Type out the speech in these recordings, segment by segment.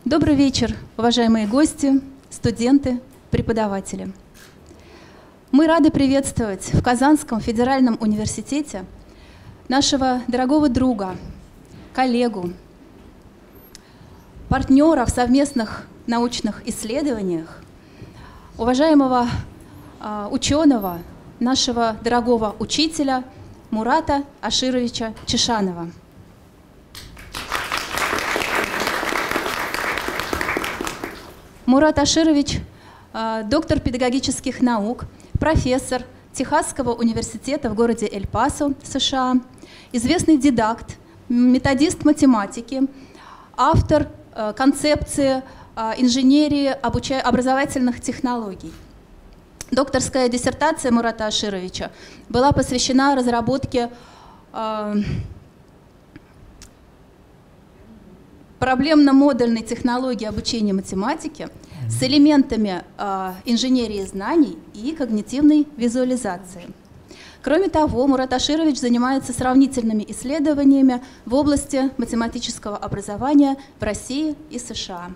Добрый вечер, уважаемые гости, студенты, преподаватели. Мы рады приветствовать в Казанском федеральном университете нашего дорогого друга, коллегу, партнера в совместных научных исследованиях, уважаемого ученого, нашего дорогого учителя Мурата Ашировича Чишанова. Мурат Аширович – доктор педагогических наук, профессор Техасского университета в городе Эль-Пасо, США, известный дидакт, методист математики, автор концепции инженерии образовательных технологий. Докторская диссертация Мурата Ашировича была посвящена разработке проблемно-модульной технологии обучения математике с элементами инженерии знаний и когнитивной визуализации. Кроме того, Мурат Аширович занимается сравнительными исследованиями в области математического образования в России и США.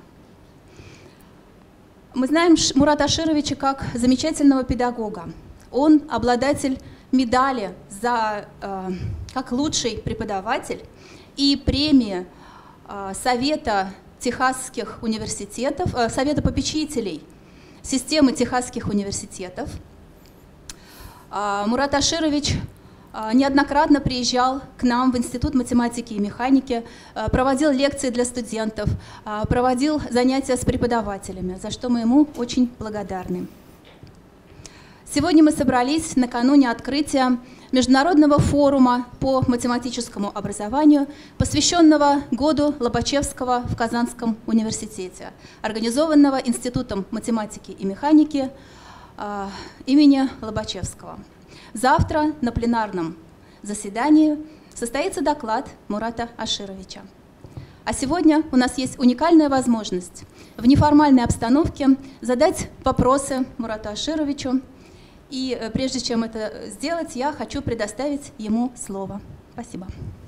Мы знаем Мурата Ашировича как замечательного педагога. Он обладатель медали как лучший преподаватель и премии Совета Техасских университетов, Совета попечителей системы Техасских университетов. Мурат Аширович неоднократно приезжал к нам в Институт математики и механики, проводил лекции для студентов, проводил занятия с преподавателями, за что мы ему очень благодарны. Сегодня мы собрались накануне открытия Международного форума по математическому образованию, посвященного Году Лобачевского в Казанском университете, организованного Институтом математики и механики имени Лобачевского. Завтра на пленарном заседании состоится доклад Мурата Ашировича. А сегодня у нас есть уникальная возможность в неформальной обстановке задать вопросы Мурату Ашировичу. И прежде чем это сделать, я хочу предоставить ему слово. Спасибо.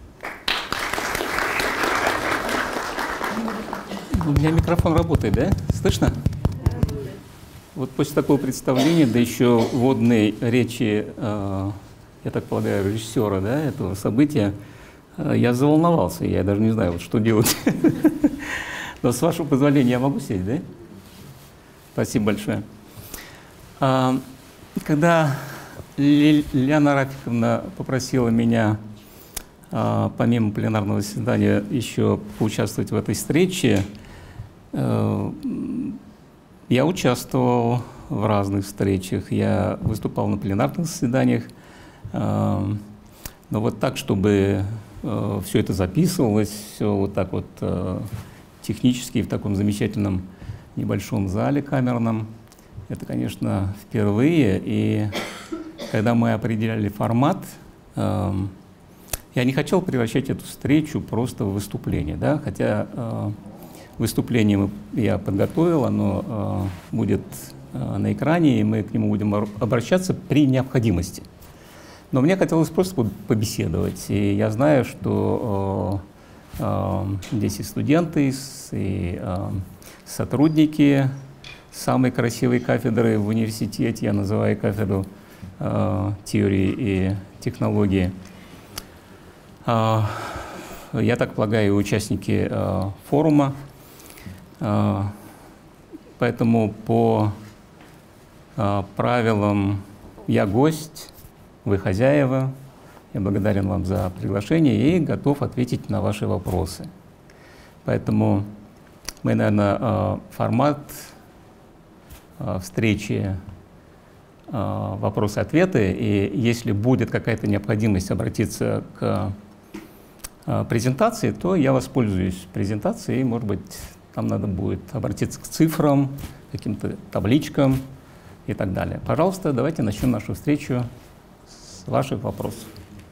У меня микрофон работает, да? Слышно? Вот после такого представления, да еще вводной речи, я так полагаю, режиссера, да, этого события, я заволновался, я даже не знаю, вот, что делать. Но с вашего позволения я могу сесть, да? Спасибо большое. Когда Лиана Рафиковна попросила меня, помимо пленарного заседания, еще поучаствовать в этой встрече, я участвовал в разных встречах, я выступал на пленарных заседаниях, но вот так, чтобы все это записывалось, все вот так вот технически в таком замечательном небольшом зале камерном, это, конечно, впервые. И когда мы определяли формат, я не хотел превращать эту встречу просто в выступление, да? Хотя выступление я подготовил, оно будет на экране, и мы к нему будем обращаться при необходимости. Но мне хотелось просто побеседовать, и я знаю, что здесь и студенты, и сотрудники самой красивой кафедры в университете, я называю кафедру теории и технологии. Я так полагаю, участники форума. Поэтому по правилам я гость, вы хозяева. Я благодарен вам за приглашение и готов ответить на ваши вопросы. Поэтому мы, наверное, формат встречи вопросы-ответы, и если будет какая-то необходимость обратиться к презентации, то я воспользуюсь презентацией, и, может быть, там надо будет обратиться к цифрам, каким-то табличкам и так далее. Пожалуйста, давайте начнем нашу встречу с ваших вопросов.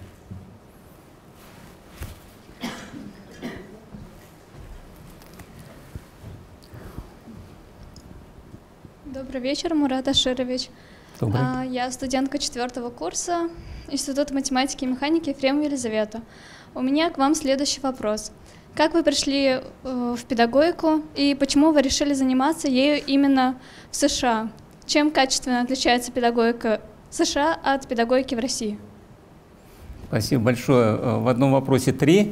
Добрый вечер, Мурат Аширович. Добрый. Я студентка 4-го курса Института математики и механики Ефремова Елизавета. У меня к вам следующий вопрос. Как вы пришли в педагогику и почему вы решили заниматься ею именно в США? Чем качественно отличается педагогика в США от педагогики в России? Спасибо большое. В одном вопросе 3.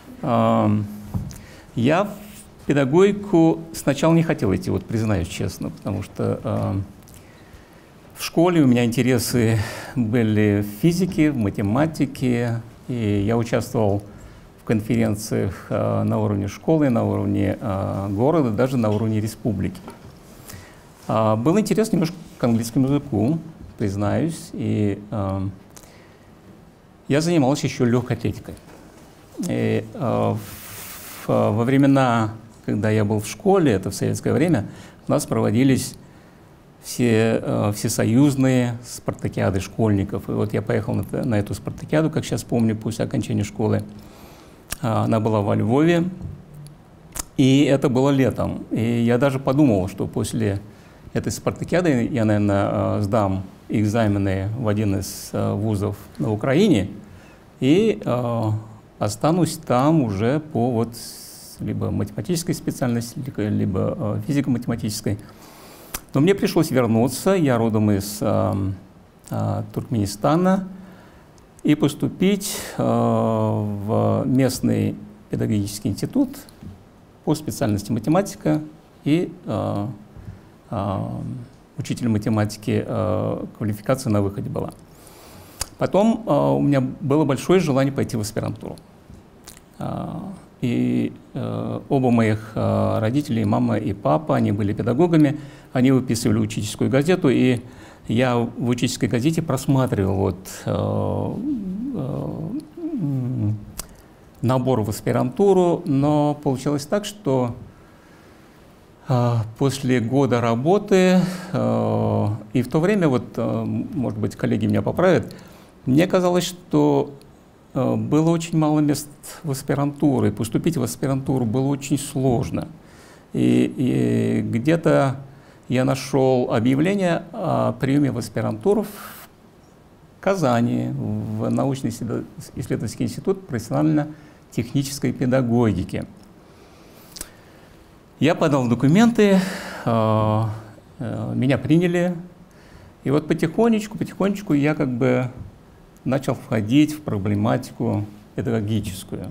Я в педагогику сначала не хотел идти, вот признаюсь честно, потому что в школе у меня интересы были в физике, в математике, и я участвовал в конференциях на уровне школы, на уровне города, даже на уровне республики. Был интерес немножко к английскому языку, признаюсь, и я занимался еще легкой атлетикой. И, во времена, когда я был в школе, это в советское время, у нас проводились всесоюзные спартакиады школьников. И вот я поехал на эту спартакиаду, как сейчас помню, после окончания школы. Она была во Львове, и это было летом. И я даже подумал, что после этой спартакиады я, наверное, сдам экзамены в один из вузов на Украине и останусь там уже по вот либо математической специальности, либо физико-математической. Но мне пришлось вернуться, я родом из Туркменистана, и поступить в местный педагогический институт по специальности математика и учитель математики, квалификация на выходе была. Потом у меня было большое желание пойти в аспирантуру. И оба моих родителей, мама и папа, они были педагогами, они выписывали учительскую газету, и я в учительской газете просматривал набор в аспирантуру, но получилось так, что после года работы, и в то время, вот, может быть, коллеги меня поправят, мне казалось, что было очень мало мест в аспирантуру, и поступить в аспирантуру было очень сложно. И где-то я нашел объявление о приеме в аспирантуру в Казани, в научно-исследовательский институт профессионально-технической педагогики. Я подал документы, меня приняли, и вот потихонечку я как бы начал входить в проблематику педагогическую.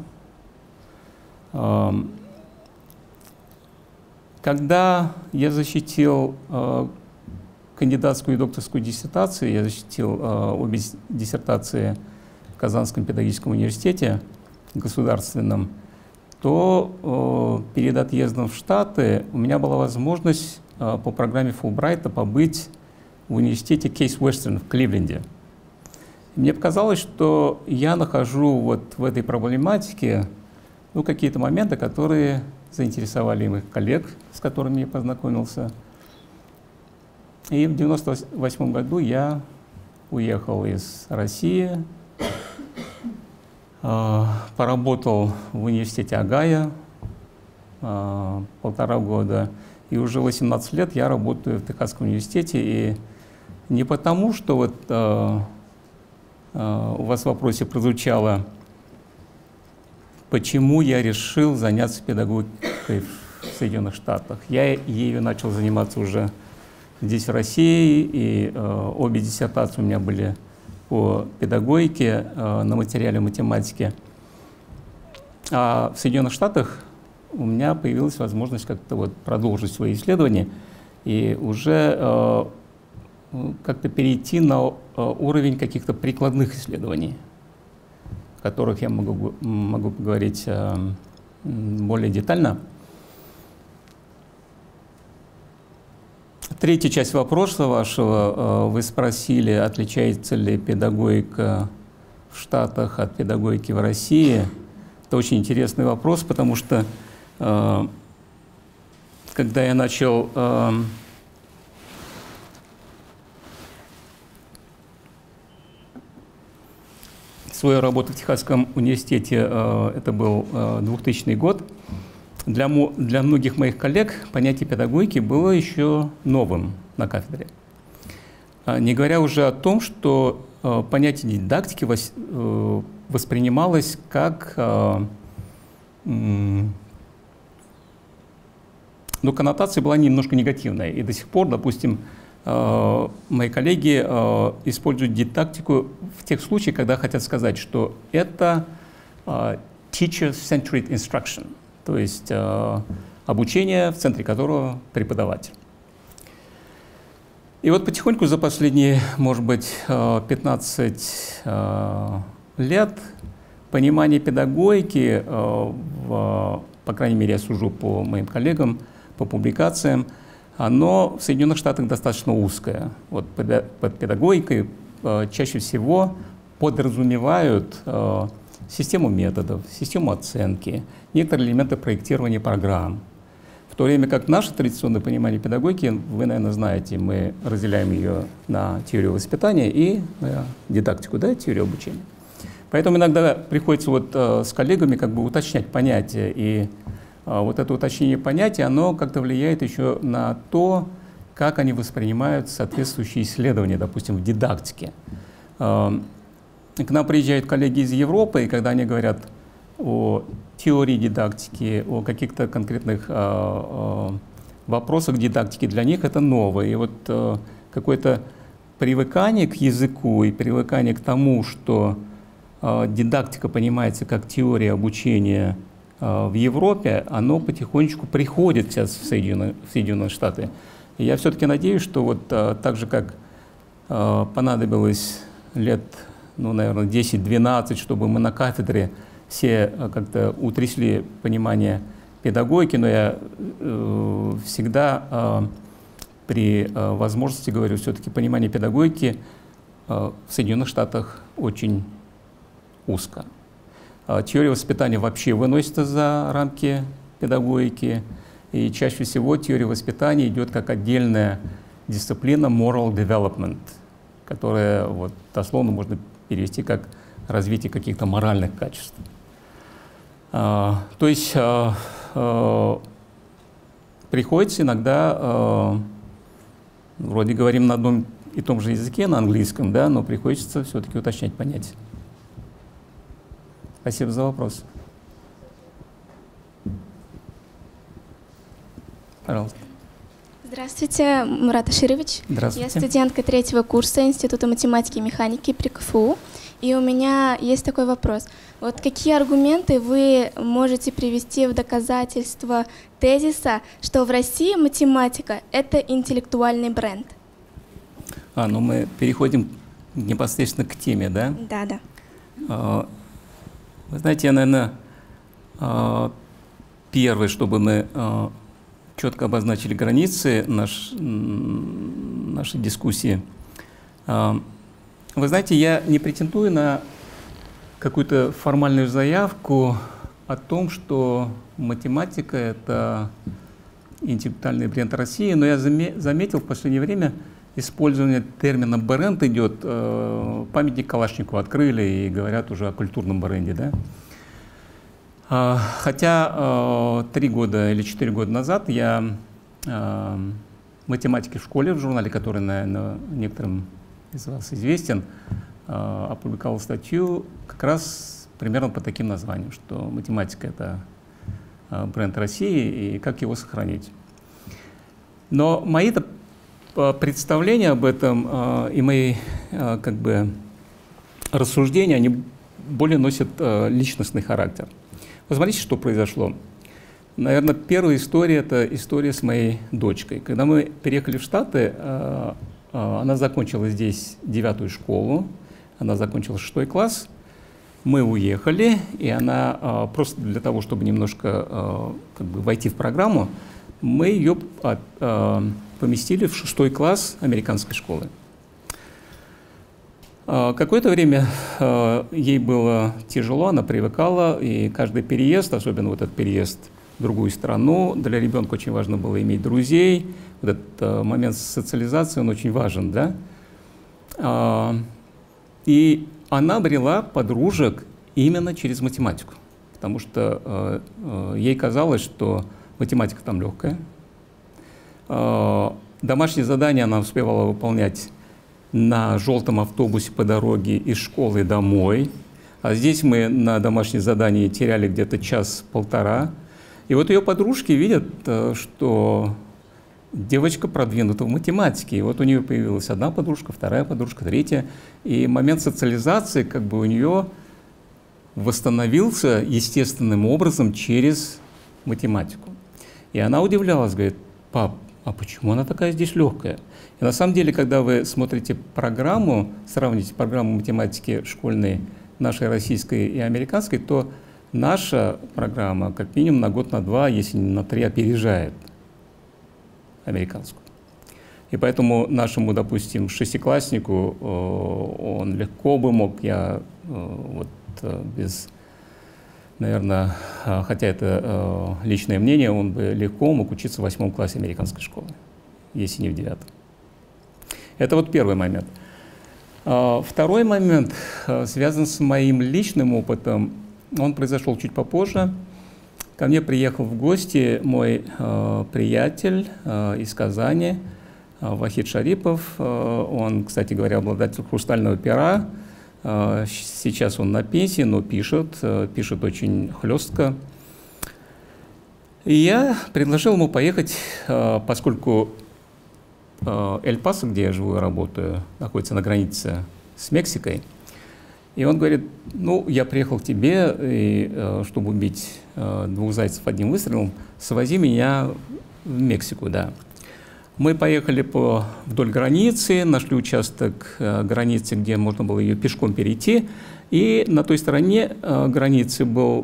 Когда я защитил кандидатскую и докторскую диссертацию, я защитил обе диссертации в Казанском педагогическом университете государственном, то перед отъездом в Штаты у меня была возможность по программе Фулбрайта побыть в университете Кейс Уэстерн в Кливленде. Мне показалось, что я нахожу вот в этой проблематике какие-то моменты, которые заинтересовали моих коллег, с которыми я познакомился. И в 1998 году я уехал из России, поработал в университете Огайо 1,5 года, и уже 18 лет я работаю в Техасском университете. И не потому, что вот у вас в вопросе прозвучало, почему я решил заняться педагогикой в Соединенных Штатах. Я ею начал заниматься уже здесь, в России, и обе диссертации у меня были по педагогике на материале математики. А в Соединенных Штатах у меня появилась возможность как-то вот продолжить свои исследования и уже как-то перейти на уровень каких-то прикладных исследований, о которых я могу поговорить более детально. Третья часть вопроса вашего, вы спросили, отличается ли педагогика в Штатах от педагогики в России. Это очень интересный вопрос, потому что когда я начал свою работу в Техасском университете, это был 2000 год, для многих моих коллег понятие педагогики было еще новым на кафедре. Не говоря уже о том, что понятие дидактики воспринималось как но коннотация была немножко негативная. И до сих пор, допустим, мои коллеги используют дидактику в тех случаях, когда хотят сказать, что это teacher-centered instruction, то есть обучение, в центре которого преподаватель. И вот потихоньку за последние, может быть, 15 лет понимание педагогики, по крайней мере, я сужу по моим коллегам, по публикациям, оно в Соединенных Штатах достаточно узкое. Вот под педагогикой чаще всего подразумевают систему методов, систему оценки, некоторые элементы проектирования программ. В то время как наше традиционное понимание педагогики, вы, наверное, знаете, мы разделяем ее на теорию воспитания и дидактику, да, теорию обучения. Поэтому иногда приходится вот с коллегами как бы уточнять понятия, и вот это уточнение понятия, оно как-то влияет еще на то, как они воспринимают соответствующие исследования, допустим, в дидактике. К нам приезжают коллеги из Европы, и когда они говорят о теории дидактики, о каких-то конкретных вопросах дидактики, для них это новое. И вот какое-то привыкание к языку и привыкание к тому, что дидактика понимается как теория обучения в Европе, оно потихонечку приходит сейчас в Соединенные Штаты. И я все-таки надеюсь, что вот так же, как понадобилось лет, ну, наверное, 10-12, чтобы мы на кафедре все как-то утрясли понимание педагогики, но я всегда при возможности говорю, все-таки понимание педагогики в Соединенных Штатах очень узко. Теория воспитания вообще выносится за рамки педагогики, и чаще всего теория воспитания идет как отдельная дисциплина moral development, которая вот, дословно можно перевести как развитие каких-то моральных качеств. То есть приходится иногда, вроде говорим на одном и том же языке, на английском, да, но приходится все-таки уточнять понятия. Спасибо за вопрос. Пожалуйста. Здравствуйте, Мурат Аширович. Здравствуйте. Я студентка 3-го курса Института математики и механики при КФУ. И у меня есть такой вопрос. Вот какие аргументы вы можете привести в доказательство тезиса, что в России математика — это интеллектуальный бренд? Ну мы переходим непосредственно к теме, да? Да, да. Вы знаете, я, наверное, первый, чтобы мы четко обозначили границы нашей дискуссии. Вы знаете, я не претендую на какую-то формальную заявку о том, что математика — это интеллектуальный бренд России, но я заметил в последнее время использование термина «бренд» идет. Памятник Калашникову открыли и говорят уже о культурном бренде, да? Хотя 3 года или 4 года назад я математики в школе, в журнале, который, наверное, некоторым из вас известен, опубликовал статью как раз примерно по таким названиям, что математика — это бренд России и как его сохранить. Но мои-то представления об этом и мои как бы рассуждения, они более носят личностный характер. Посмотрите, что произошло. Наверное, первая история — это история с моей дочкой. Когда мы переехали в Штаты, она закончила здесь 9-ю школу, она закончила 6-й класс. Мы уехали, и она просто для того, чтобы немножко как бы войти в программу, мы ее поместили в 6-й класс американской школы. Какое-то время ей было тяжело, она привыкала, и каждый переезд, особенно вот этот переезд в другую страну, для ребенка очень важно было иметь друзей. Вот этот момент социализации, он очень важен, да? И она обрела подружек именно через математику, потому что ей казалось, что математика там легкая. Домашние задания она успевала выполнять на желтом автобусе по дороге из школы домой. А здесь мы на домашнее задание теряли где-то час-полтора. И вот ее подружки видят, что девочка продвинута в математике. И вот у нее появилась одна подружка, вторая подружка, третья. И момент социализации как бы у нее восстановился естественным образом через математику. И она удивлялась, говорит: пап, а почему она такая здесь легкая? И на самом деле, когда вы смотрите программу, сравните программу математики школьной, нашей российской и американской, то наша программа как минимум на год, на два, если не на 3, опережает американскую. И поэтому нашему, допустим, шестикласснику он легко бы мог, без, наверное, хотя это личное мнение, он бы легко мог учиться в 8 классе американской школы, если не в 9. Это вот первый момент. Второй момент связан с моим личным опытом. Он произошел чуть попозже. Ко мне приехал в гости мой приятель из Казани, Вахид Шарипов. Он, кстати говоря, обладатель «Хрустального пера». Сейчас он на пенсии, но пишет очень хлестко. И я предложил ему поехать, поскольку Эль-Пасо, где я живу и работаю, находится на границе с Мексикой. И он говорит: ну, я приехал к тебе, и, чтобы убить 2 зайцев одним выстрелом, свози меня в Мексику, да. Мы поехали вдоль границы, нашли участок границы, где можно было ее пешком перейти, и на той стороне границы был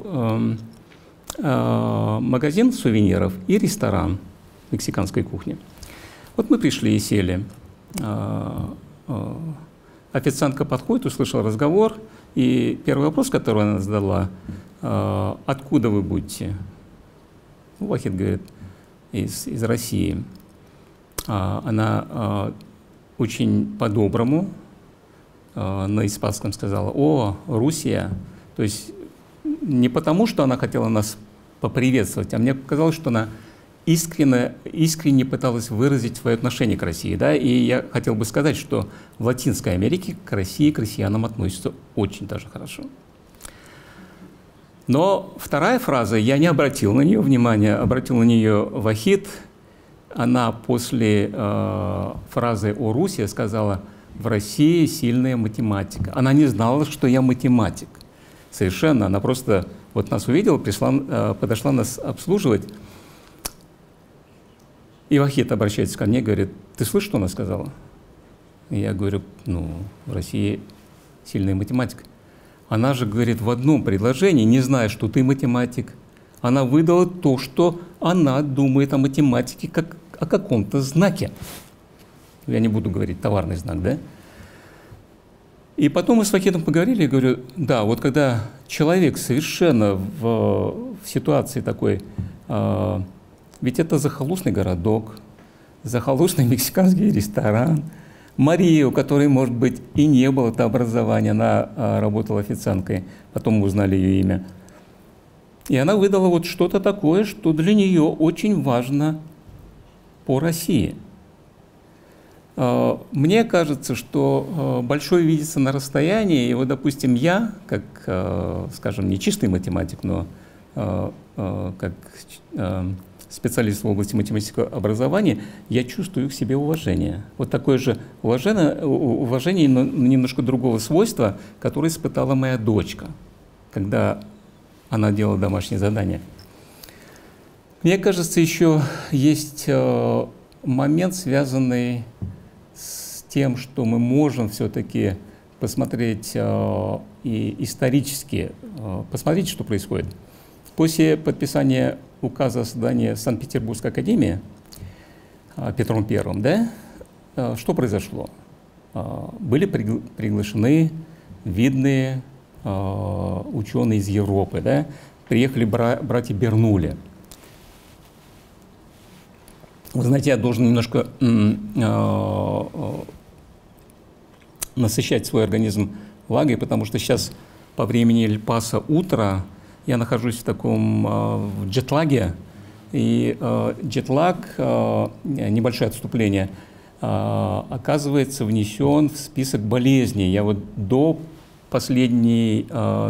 магазин сувениров и ресторан мексиканской кухни. Вот мы пришли и сели. Официантка подходит, услышала разговор, и первый вопрос, который она задала: откуда вы будете? Ну, Вахид говорит: из России. Она очень по-доброму на испанском сказала: о, Руссия. То есть не потому, что она хотела нас поприветствовать, а мне показалось, что она искренне пыталась выразить свое отношение к России. Да? И я хотел бы сказать, что в Латинской Америке к России, к россиянам относятся очень даже хорошо. Но вторая фраза, я не обратил на нее внимания, обратил на нее Вахид. Она после фразы о Руси сказала: в России сильная математика. Она не знала, что я математик. Совершенно. Она просто вот нас увидела, подошла нас обслуживать. И Вахид обращается ко мне и говорит: ты слышишь, что она сказала? И я говорю: ну, в России сильная математика. Она же говорит в одном предложении, не зная, что ты математик, она выдала то, что она думает о математике как о каком-то знаке. Я не буду говорить товарный знак, да? И потом мы с Вахидом поговорили, и говорю: да, вот когда человек совершенно в ситуации такой, ведь это захолустный городок, захолустный мексиканский ресторан, Мария, у которой, может быть, и не было это образования, она работала официанткой, потом мы узнали ее имя. И она выдала вот что-то такое, что для нее очень важно по России. Мне кажется, что большое видится на расстоянии, и вот, допустим, я, как, скажем, не чистый математик, но как специалист в области математического образования, я чувствую к себе уважение. Вот такое же уважение, но немножко другого свойства, которое испытала моя дочка, когда она делала домашнее задание. Мне кажется, еще есть момент, связанный с тем, что мы можем все-таки посмотреть и исторически посмотреть, что происходит. После подписания указа о создании Санкт-Петербургской академии Петром I, да, что произошло? Были приглашены видные ученые из Европы, да? Приехали братья Бернулли. Вы знаете, я должен немножко насыщать свой организм влагой, потому что сейчас по времени Эль-Пасо утро, я нахожусь в таком джетлаге, и джетлаг, небольшое отступление, оказывается внесен в список болезней. Я вот до последней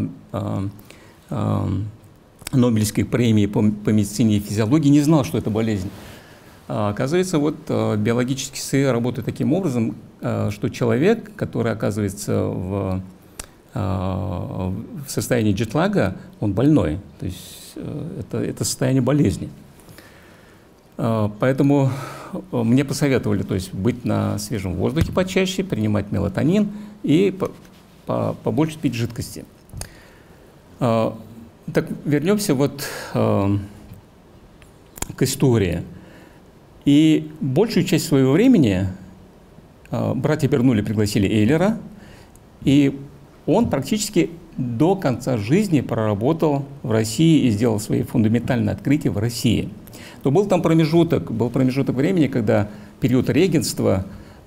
Нобелевской премии по медицине и физиологии, не знал, что это болезнь. Оказывается, вот биологические СССР работают таким образом, что человек, который оказывается в состоянии джетлага, он больной. То есть это состояние болезни. Поэтому мне посоветовали, то есть, быть на свежем воздухе почаще, принимать мелатонин и побольше пить жидкости. Так, вернемся вот к истории. И большую часть своего времени братья Бернулли пригласили Эйлера, и он практически до конца жизни проработал в России и сделал свои фундаментальные открытия в России. Но был там промежуток времени, когда период регентства,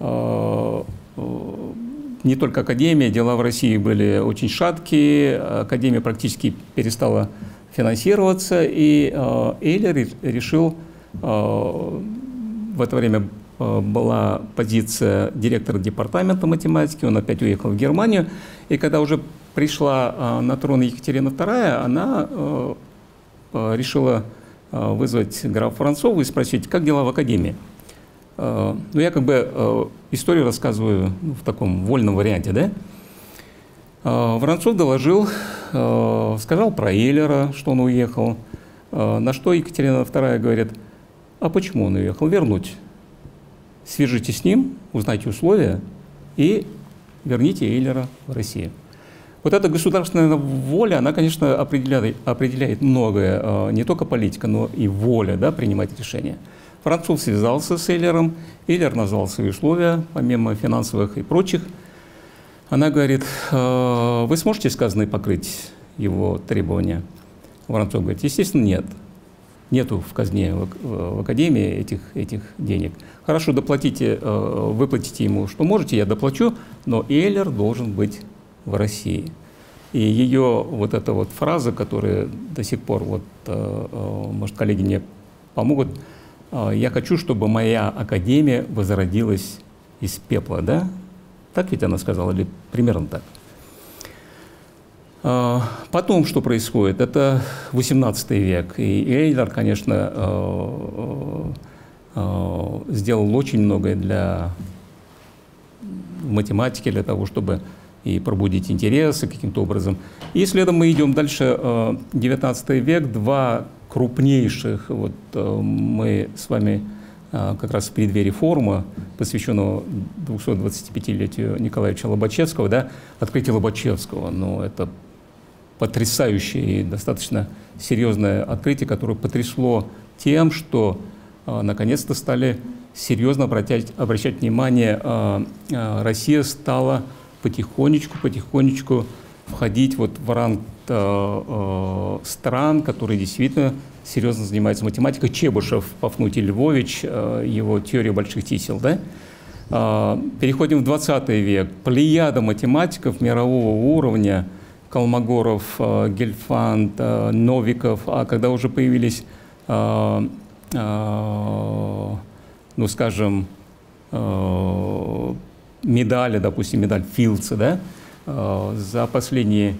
не только академия, дела в России были очень шаткие, академия практически перестала финансироваться, и Эйлер решил, в это время была позиция директора департамента математики, он опять уехал в Германию, и когда уже пришла на трон Екатерина II, она решила вызвать графа Воронцова и спросить, как дела в академии. Ну, я как бы историю рассказываю в таком вольном варианте, да? Воронцов доложил, сказал про Эйлера, что он уехал, на что Екатерина II говорит, а почему он уехал? Вернуть. Свяжитесь с ним, узнайте условия и верните Эйлера в Россию. Вот эта государственная воля, она, конечно, определяет многое, не только политика, но и воля, да, принимать решения. Воронцов связался с Эйлером, Эйлер назвал свои условия, помимо финансовых и прочих. Она говорит, вы сможете сказанное покрыть его требования? Воронцов говорит, естественно, нет. Нету в казне, в академии этих денег. Хорошо, доплатите, выплатите ему, что можете, я доплачу, но Эйлер должен быть в России. И ее вот эта вот фраза, которая до сих пор, вот, может, коллеги мне помогут, я хочу, чтобы моя академия возродилась из пепла, да? Так ведь она сказала, или примерно так. Потом, что происходит, это 18 век, и Эйлер, конечно, сделал очень многое для математики, для того, чтобы и пробудить интересы каким-то образом. И следом мы идем дальше, 19 век, два крупнейших, вот мы с вами как раз в преддверии форума, посвященного 225-летию Николаевича Лобачевского, да, открытие Лобачевского, но это потрясающее и достаточно серьезное открытие, которое потрясло тем, что наконец-то стали серьезно обращать внимание, Россия стала потихонечку входить вот в ранг стран, которые действительно серьезно занимаются математикой. Чебышев, Пафнутий Львович, его теория больших чисел, да? Переходим в 20 век. Плеяда математиков мирового уровня, Колмогоров, Гельфанд, Новиков, а когда уже появились, ну, скажем, медали, допустим, медаль Филдса, да, за последние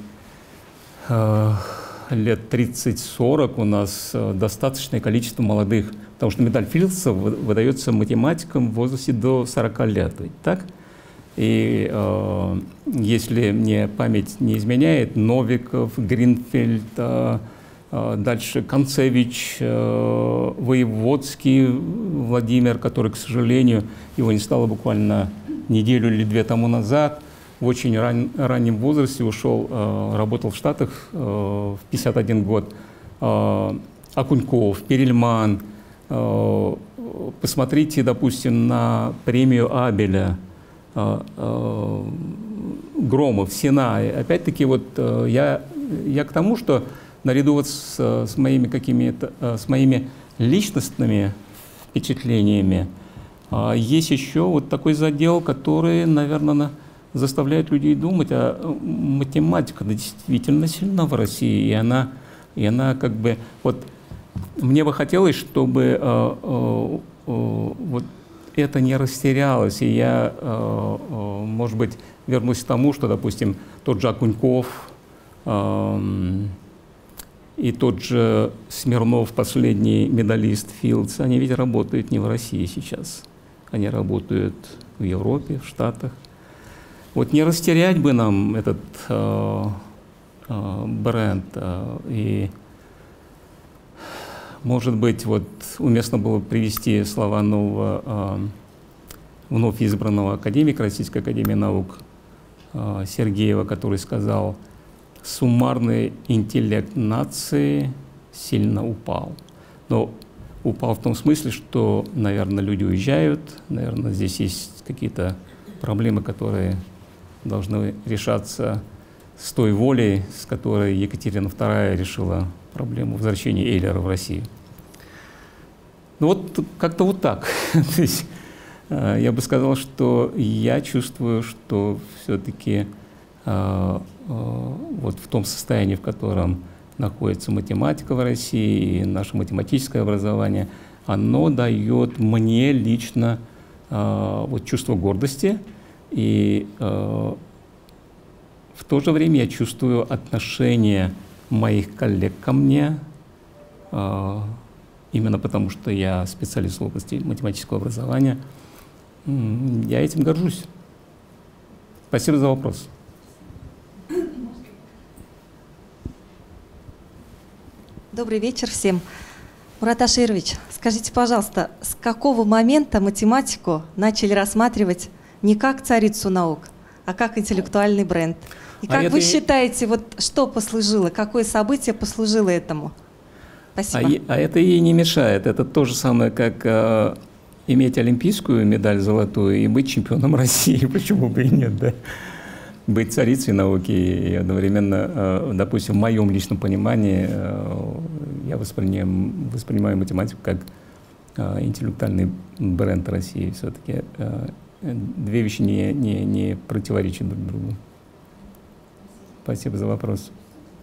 лет 30-40 у нас достаточное количество молодых, потому что медаль Филдса выдается математикам в возрасте до 40 лет, так? И если мне память не изменяет, Новиков, Гринфельд, дальше Концевич, Воеводский Владимир, который, к сожалению, его не стало буквально неделю или две тому назад, в очень раннем возрасте ушел, работал в Штатах в 51 год. Окуньков, Перельман. Посмотрите, допустим, на премию Абеля, Громов, Сена. Опять-таки, вот я к тому, что наряду вот с моими личностными впечатлениями есть еще вот такой задел, который, наверное, заставляет людей думать, а математика действительно сильна в России, и она как бы, вот мне бы хотелось, чтобы вот это не растерялось, и я, может быть, вернусь к тому, что, допустим, тот же Окуньков и тот же Смирнов, последний медалист Филдс, они ведь работают не в России сейчас. Они работают в Европе, в Штатах. Вот не растерять бы нам этот бренд. И, может быть, вот уместно было привести слова нового, вновь избранного академика Российской академии наук Сергеева, который сказал: суммарный интеллект нации сильно упал. Но упал в том смысле, что, наверное, люди уезжают, наверное, здесь есть какие-то проблемы, которые должны решаться с той волей, с которой Екатерина II решила проблему возвращения Эйлера в Россию. Ну вот как-то вот так. То есть, я бы сказал, что я чувствую, что все-таки вот в том состоянии, в котором находится математика в России и наше математическое образование, оно дает мне лично вот чувство гордости, и в то же время я чувствую отношение моих коллег ко мне, именно потому что я специалист в области математического образования. Я этим горжусь. Спасибо за вопрос. Добрый вечер всем. Мурат Аширович, скажите, пожалуйста, с какого момента математику начали рассматривать не как царицу наук, а как интеллектуальный бренд? И как вы считаете, вот что послужило, какое событие послужило этому? Спасибо. А это ей не мешает. Это то же самое, как иметь олимпийскую медаль золотую и быть чемпионом России. Почему бы и нет, да? Быть царицей науки и одновременно, допустим, в моем личном понимании, я воспринимаю математику как интеллектуальный бренд России. Все-таки две вещи не противоречат друг другу. Спасибо за вопрос.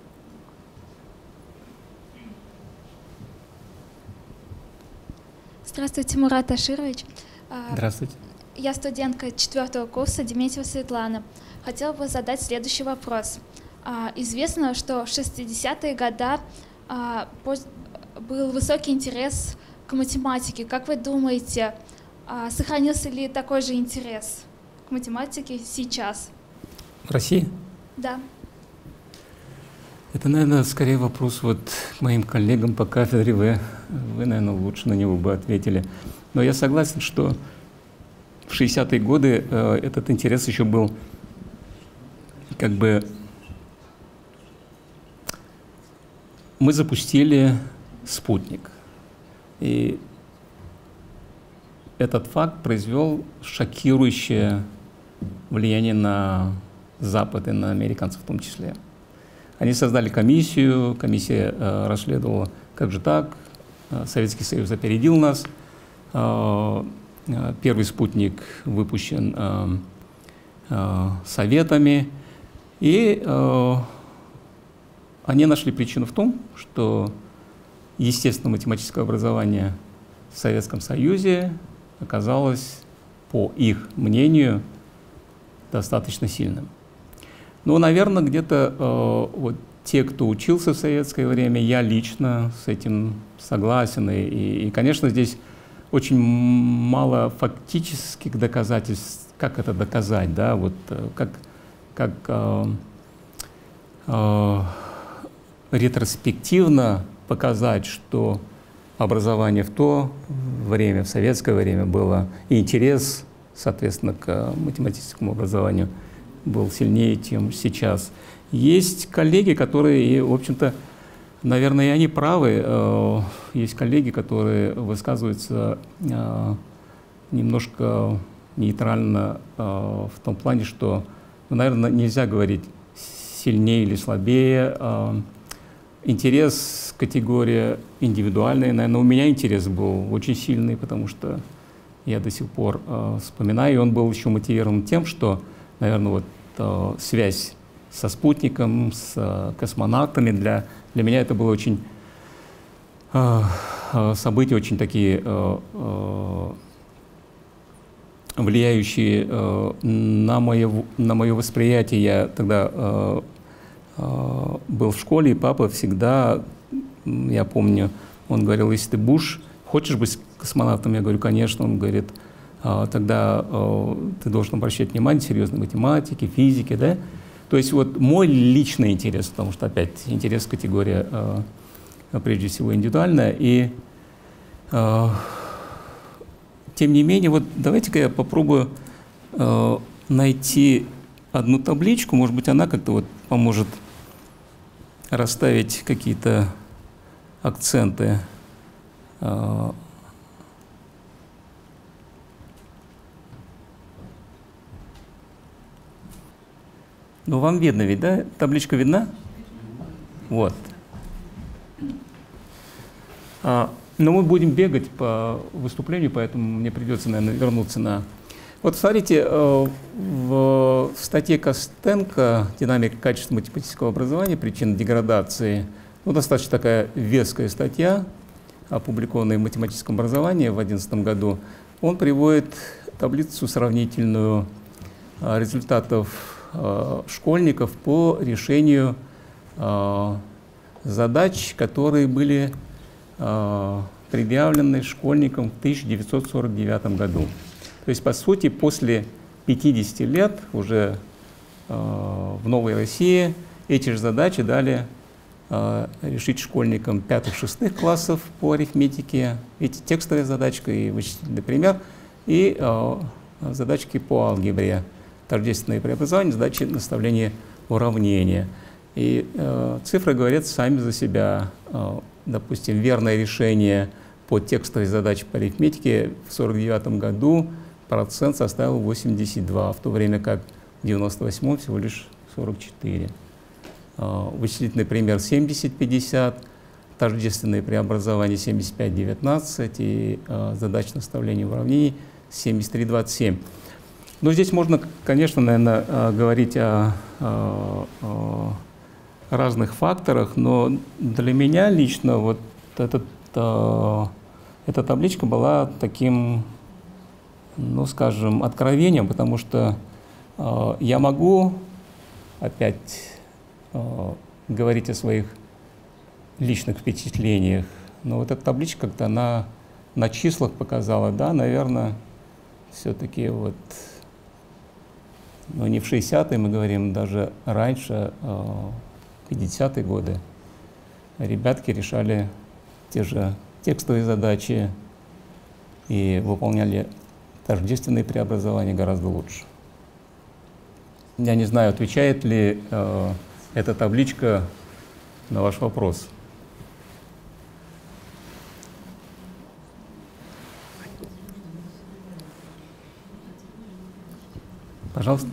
Здравствуйте, Мурат Аширович. Здравствуйте. Я студентка 4-го курса Дементьева Светлана. Хотела бы задать следующий вопрос. Известно, что в 60-е годы был высокий интерес к математике. Как вы думаете, сохранился ли такой же интерес к математике сейчас? В России? Да. Это, наверное, скорее вопрос вот к моим коллегам по кафедре. Вы, наверное, лучше на него бы ответили. Но я согласен, что в 60-е годы этот интерес еще был как бы... Мы запустили спутник. И этот факт произвел шокирующее влияние на Запад и на американцев в том числе. Они создали комиссию, комиссия расследовала, как же так, Советский Союз опередил нас, первый спутник выпущен Советами, и они нашли причину в том, что естественно-математическое образование в Советском Союзе оказалось, по их мнению, достаточно сильным. Ну, наверное, где-то вот те, кто учился в советское время, я лично с этим согласен. И конечно, здесь очень мало фактических доказательств, как это доказать, да, вот как ретроспективно показать, что образование в то время, в советское время было, и интерес, соответственно, к математическому образованию был сильнее, чем сейчас. Есть коллеги, которые, в общем-то, наверное, и они правы. Есть коллеги, которые высказываются немножко нейтрально в том плане, что, наверное, нельзя говорить сильнее или слабее. Интерес, категория индивидуальная. Наверное, у меня интерес был очень сильный, потому что я до сих пор вспоминаю, и он был еще мотивирован тем, что, наверное, вот связь со спутником, с космонавтами, для меня это было очень события, очень такие влияющие на мое восприятие. Я тогда был в школе, и папа всегда, я помню, он говорил: если ты будешь, хочешь быть космонавтом? Я говорю: конечно. Он говорит: тогда ты должен обращать внимание серьезно математике, физике, да? То есть вот мой личный интерес, потому что опять интерес категория прежде всего индивидуальная, и тем не менее, вот давайте-ка я попробую найти одну табличку, может быть, она как-то вот поможет расставить какие-то акценты. Ну, вам видно ведь, да? Табличка видна? Вот. Но мы будем бегать по выступлению, поэтому мне придется, наверное, вернуться на... Вот смотрите, в статье Костенко «Динамика качества математического образования. Причины деградации», ну, достаточно такая веская статья, опубликованная в математическом образовании в 2011 году, он приводит таблицу сравнительную результатов школьников по решению задач, которые были предъявлены школьникам в 1949 году. То есть, по сути, после 50 лет уже в новой России эти же задачи дали решить школьникам 5-6 классов по арифметике. Эти текстовая задачка и вычислительный пример, и задачки по алгебре, тождественные преобразования, задачи наставления уравнения. И цифры говорят сами за себя. Допустим, верное решение по текстовой задаче по арифметике в 1949 году процент составил 82, в то время как в 1998 всего лишь 44. Вычислительный пример 70-50, тождественные преобразования 75-19 и задача наставления уравнений 73-27. Но здесь можно, конечно, наверное, говорить о разных факторах, но для меня лично вот эта табличка была таким, ну, скажем, откровением, потому что я могу опять говорить о своих личных впечатлениях, но вот эта табличка как-то она на числах показала, да, наверное, все-таки вот, ну, не в 60-е мы говорим, даже раньше, 50-е годы, ребятки решали те же текстовые задачи и выполняли тождественные преобразования гораздо лучше. Я не знаю, отвечает ли эта табличка на ваш вопрос. Пожалуйста.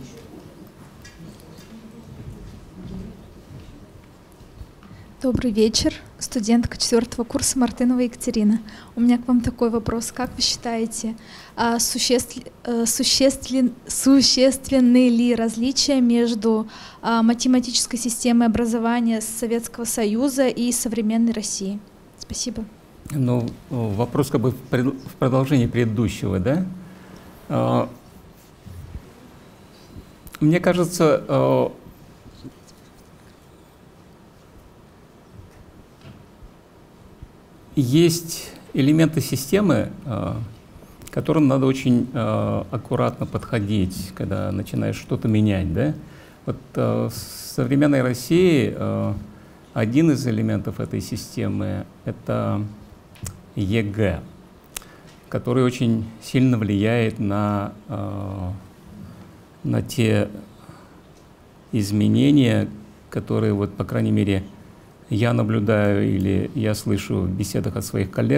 Добрый вечер, студентка 4-го курса Мартынова Екатерина. У меня к вам такой вопрос. Как вы считаете, существенны ли различия между математической системой образования Советского Союза и современной России? Спасибо. Ну, вопрос как бы в продолжении предыдущего, да? Мне кажется, есть элементы системы, к которым надо очень аккуратно подходить, когда начинаешь что-то менять, да? Вот в современной России один из элементов этой системы — это ЕГЭ, который очень сильно влияет на те изменения, которые, вот, по крайней мере, я наблюдаю или я слышу в беседах от своих коллег.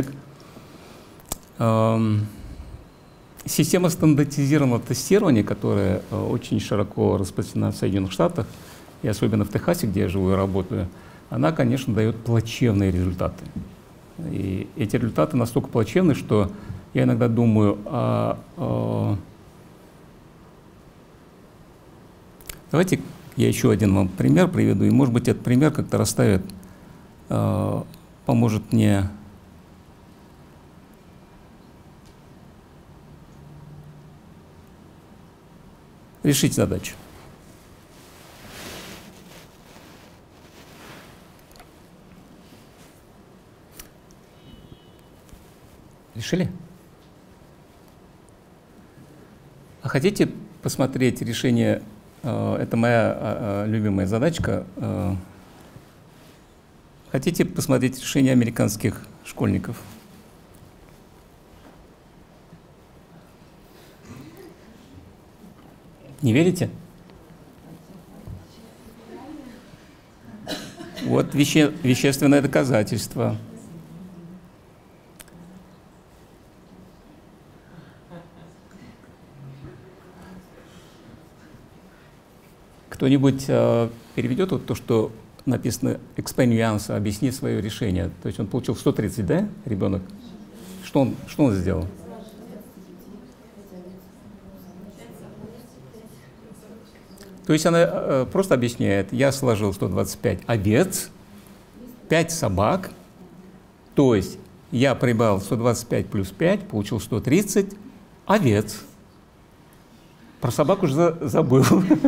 Система стандартизированного тестирования, которая очень широко распространена в Соединенных Штатах, и особенно в Техасе, где я живу и работаю, она, конечно, дает плачевные результаты. И эти результаты настолько плачевны, что я иногда думаю, давайте я еще один вам пример приведу, и, может быть, этот пример как-то расставит, поможет мне решить задачу. Решили? А хотите посмотреть решение? Это моя любимая задачка. Хотите посмотреть решение американских школьников? Не верите? Вот вещественное доказательство. Кто-нибудь переведет вот то, что написано «экспонуанс», объясни свое решение. То есть он получил 130, да, ребенок? Что он сделал? То есть она просто объясняет, я сложил 125 овец, 5 собак, то есть я прибавил 125 плюс 5, получил 130 овец. Про собак уже забыл.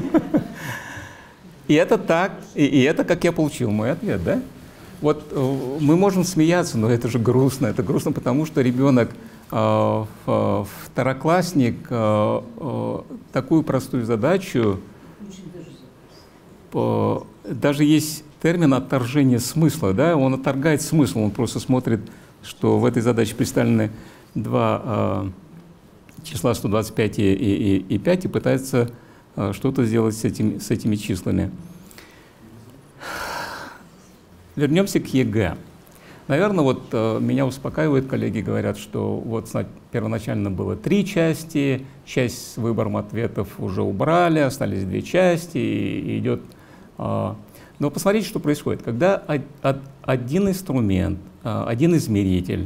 И это так, и это как я получил мой ответ, да? Вот мы можем смеяться, но это же грустно. Это грустно, потому что ребенок, второклассник, такую простую задачу, даже есть термин отторжение смысла, да? Он отторгает смысл, он просто смотрит, что в этой задаче представлены два числа 125 и 5, и пытается что-то сделать с этими числами. Вернемся к ЕГЭ. Наверное, вот меня успокаивают коллеги, говорят, что вот первоначально было 3 части, часть с выбором ответов уже убрали, остались 2 части, и идет... Но посмотрите, что происходит. Когда один инструмент, один измеритель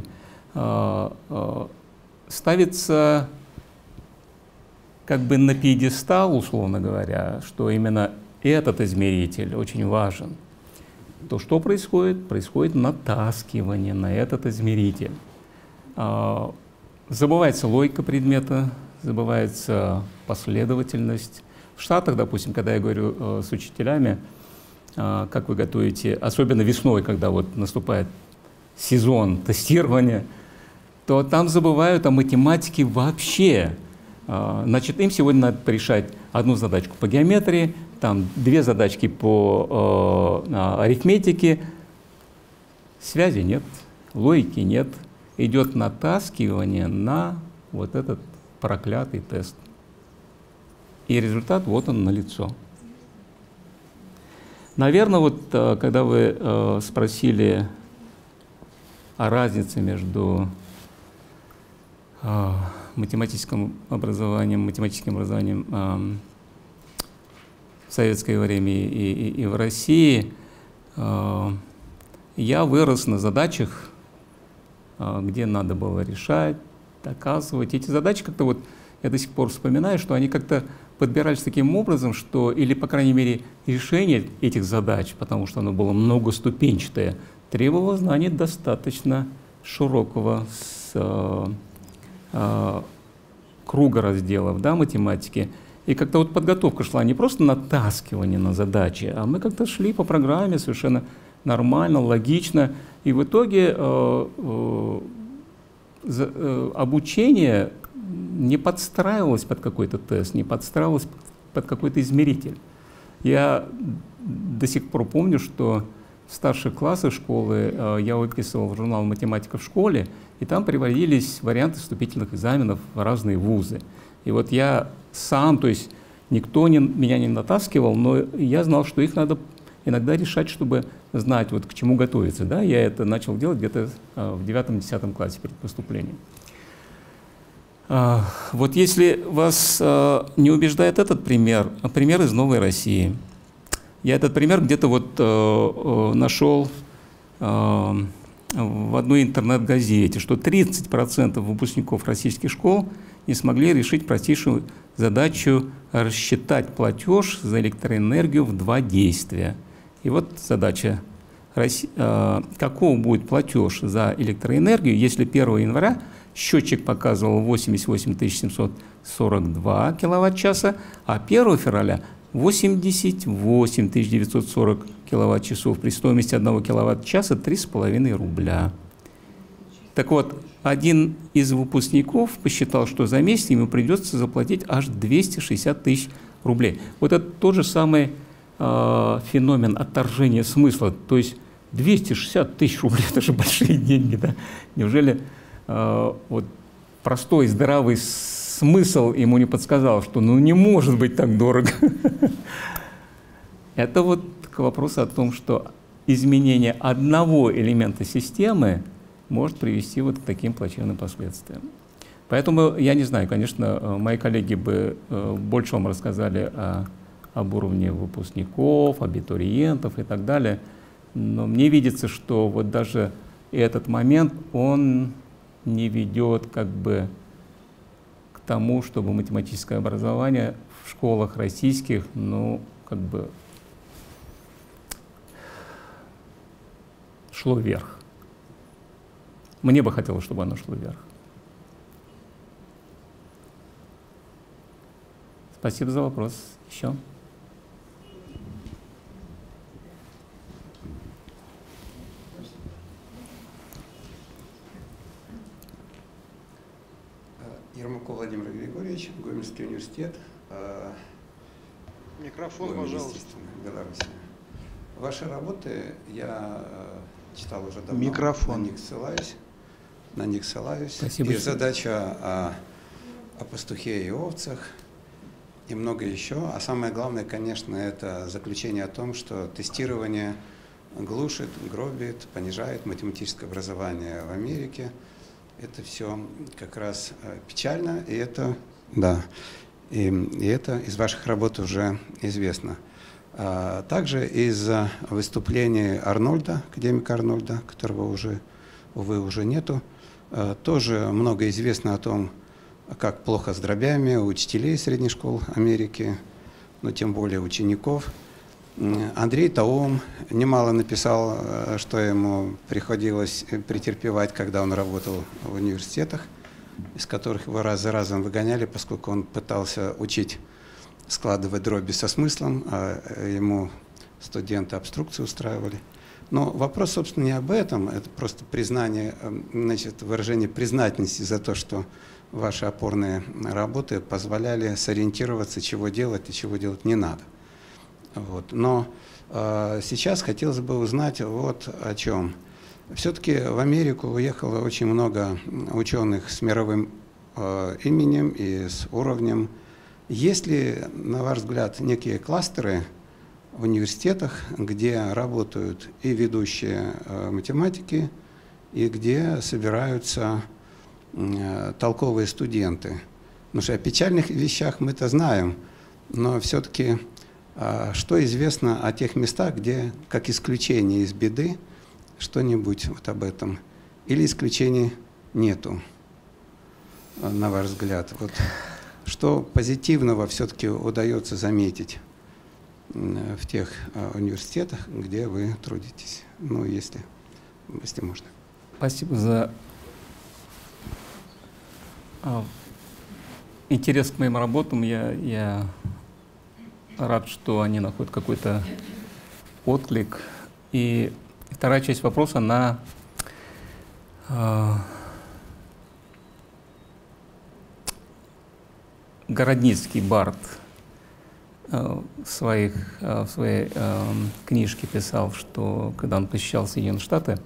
ставится как бы на пьедестал, условно говоря, что именно этот измеритель очень важен, то что происходит? Происходит натаскивание на этот измеритель. Забывается логика предмета, забывается последовательность. В Штатах, допустим, когда я говорю с учителями, как вы готовите, особенно весной, когда вот наступает сезон тестирования, то там забывают о математике вообще. Значит, им сегодня надо решать одну задачку по геометрии, там 2 задачки по арифметике. Связи нет, логики нет. Идет натаскивание на вот этот проклятый тест. И результат вот он налицо. Наверное, вот когда вы спросили о разнице между математическим образованием в советское время и в России, я вырос на задачах, где надо было решать, доказывать. Эти задачи как-то вот, я до сих пор вспоминаю, что они как-то подбирались таким образом, что, или, по крайней мере, решение этих задач, потому что оно было многоступенчатое, требовало знаний достаточно широкого круга разделов, да, математики. И как-то вот подготовка шла не просто натаскивание на задачи, а мы как-то шли по программе совершенно нормально, логично. И в итоге обучение не подстраивалось под какой-то тест, не подстраивалось под какой-то измеритель. Я до сих пор помню, что в старших классах школы я выписывал в журнал «Математика в школе», и там приводились варианты вступительных экзаменов в разные вузы. И вот я сам, то есть никто меня не натаскивал, но я знал, что их надо иногда решать, чтобы знать, вот к чему готовиться. Да? Я это начал делать где-то в 9-10 классе перед поступлением. Вот если вас не убеждает этот пример, а пример из «Новой России». Я этот пример где-то вот нашел в одной интернет-газете, что 30% выпускников российских школ не смогли решить простейшую задачу рассчитать платеж за электроэнергию в 2 действия. И вот задача. Каков будет платеж за электроэнергию, если 1 января счетчик показывал 88 742 киловатт-часа, а 1 февраля 88 940 киловатт-часов при стоимости 1 киловатт-часа 3,5 рубля. Так вот, один из выпускников посчитал, что за месяц ему придется заплатить аж 260 тысяч рублей. Вот это тот же самый феномен отторжения смысла. То есть 260 тысяч рублей – это же большие деньги, да? Неужели вот простой здравый смысл ему не подсказал, что ну не может быть так дорого? Это вот к вопросу о том, что изменение одного элемента системы может привести вот к таким плачевным последствиям. Поэтому я не знаю, конечно, мои коллеги бы больше вам рассказали об уровне выпускников, абитуриентов и так далее, но мне видится, что вот даже этот момент, он не ведет как бы к тому, чтобы математическое образование в школах российских, ну, как бы шло вверх. Мне бы хотелось, чтобы оно шло вверх. Спасибо за вопрос. Еще? Ермаков Владимир Григорьевич, Гомельский университет. Микрофон, пожалуйста. Беларусь. Ваши работы я читал уже давно. Микрофон. На них ссылаюсь. Спасибо. И задача о пастухе и овцах, и много еще. А самое главное, конечно, это заключение о том, что тестирование глушит, гробит, понижает математическое образование в Америке. Это все как раз печально, и это, да, и это из ваших работ уже известно. Также из выступлений Арнольда, академика Арнольда, которого уже, увы, уже нету, тоже много известно о том, как плохо с дробями у учителей средних школ Америки, но тем более учеников. Андрей Таум немало написал, что ему приходилось претерпевать, когда он работал в университетах, из которых его раз за разом выгоняли, поскольку он пытался учить складывать дроби со смыслом, а ему студенты обструкцию устраивали. Но вопрос, собственно, не об этом, это просто признание, значит, выражение признательности за то, что ваши опорные работы позволяли сориентироваться, чего делать и чего делать не надо. Вот. Но сейчас хотелось бы узнать вот о чем. Все-таки в Америку уехало очень много ученых с мировым именем и с уровнем. Есть ли, на ваш взгляд, некие кластеры в университетах, где работают и ведущие математики, и где собираются толковые студенты? Потому что о печальных вещах мы-то знаем, но все-таки что известно о тех местах, где, как исключение из беды, что-нибудь вот об этом? Или исключений нету, на ваш взгляд? Вот что позитивного все-таки удается заметить в тех университетах, где вы трудитесь? Ну, если можно. Спасибо за интерес к моим работам. Я рад, что они находят какой-то отклик. И вторая часть вопроса, она Городницкий, Барт, в своей книжке писал, что когда он посещал Соединенные Штаты,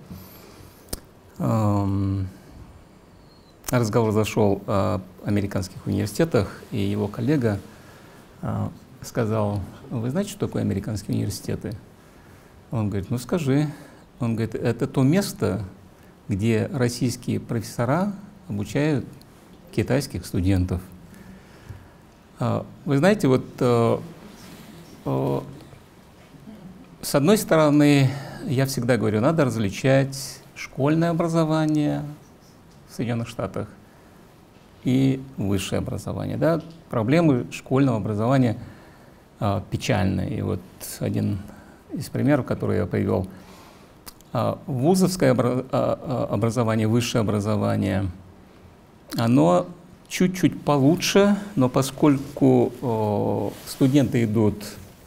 разговор зашел о американских университетах, и его коллега сказал: вы знаете, что такое американские университеты? Он говорит: ну скажи. Он говорит: это то место, где российские профессора обучают китайских студентов. Вы знаете, вот с одной стороны, я всегда говорю, надо различать школьное образование в Соединенных Штатах и высшее образование. Да? Проблемы школьного образования печальные. И вот один из примеров, который я привел, вузовское образование, высшее образование оно чуть-чуть получше, но поскольку студенты идут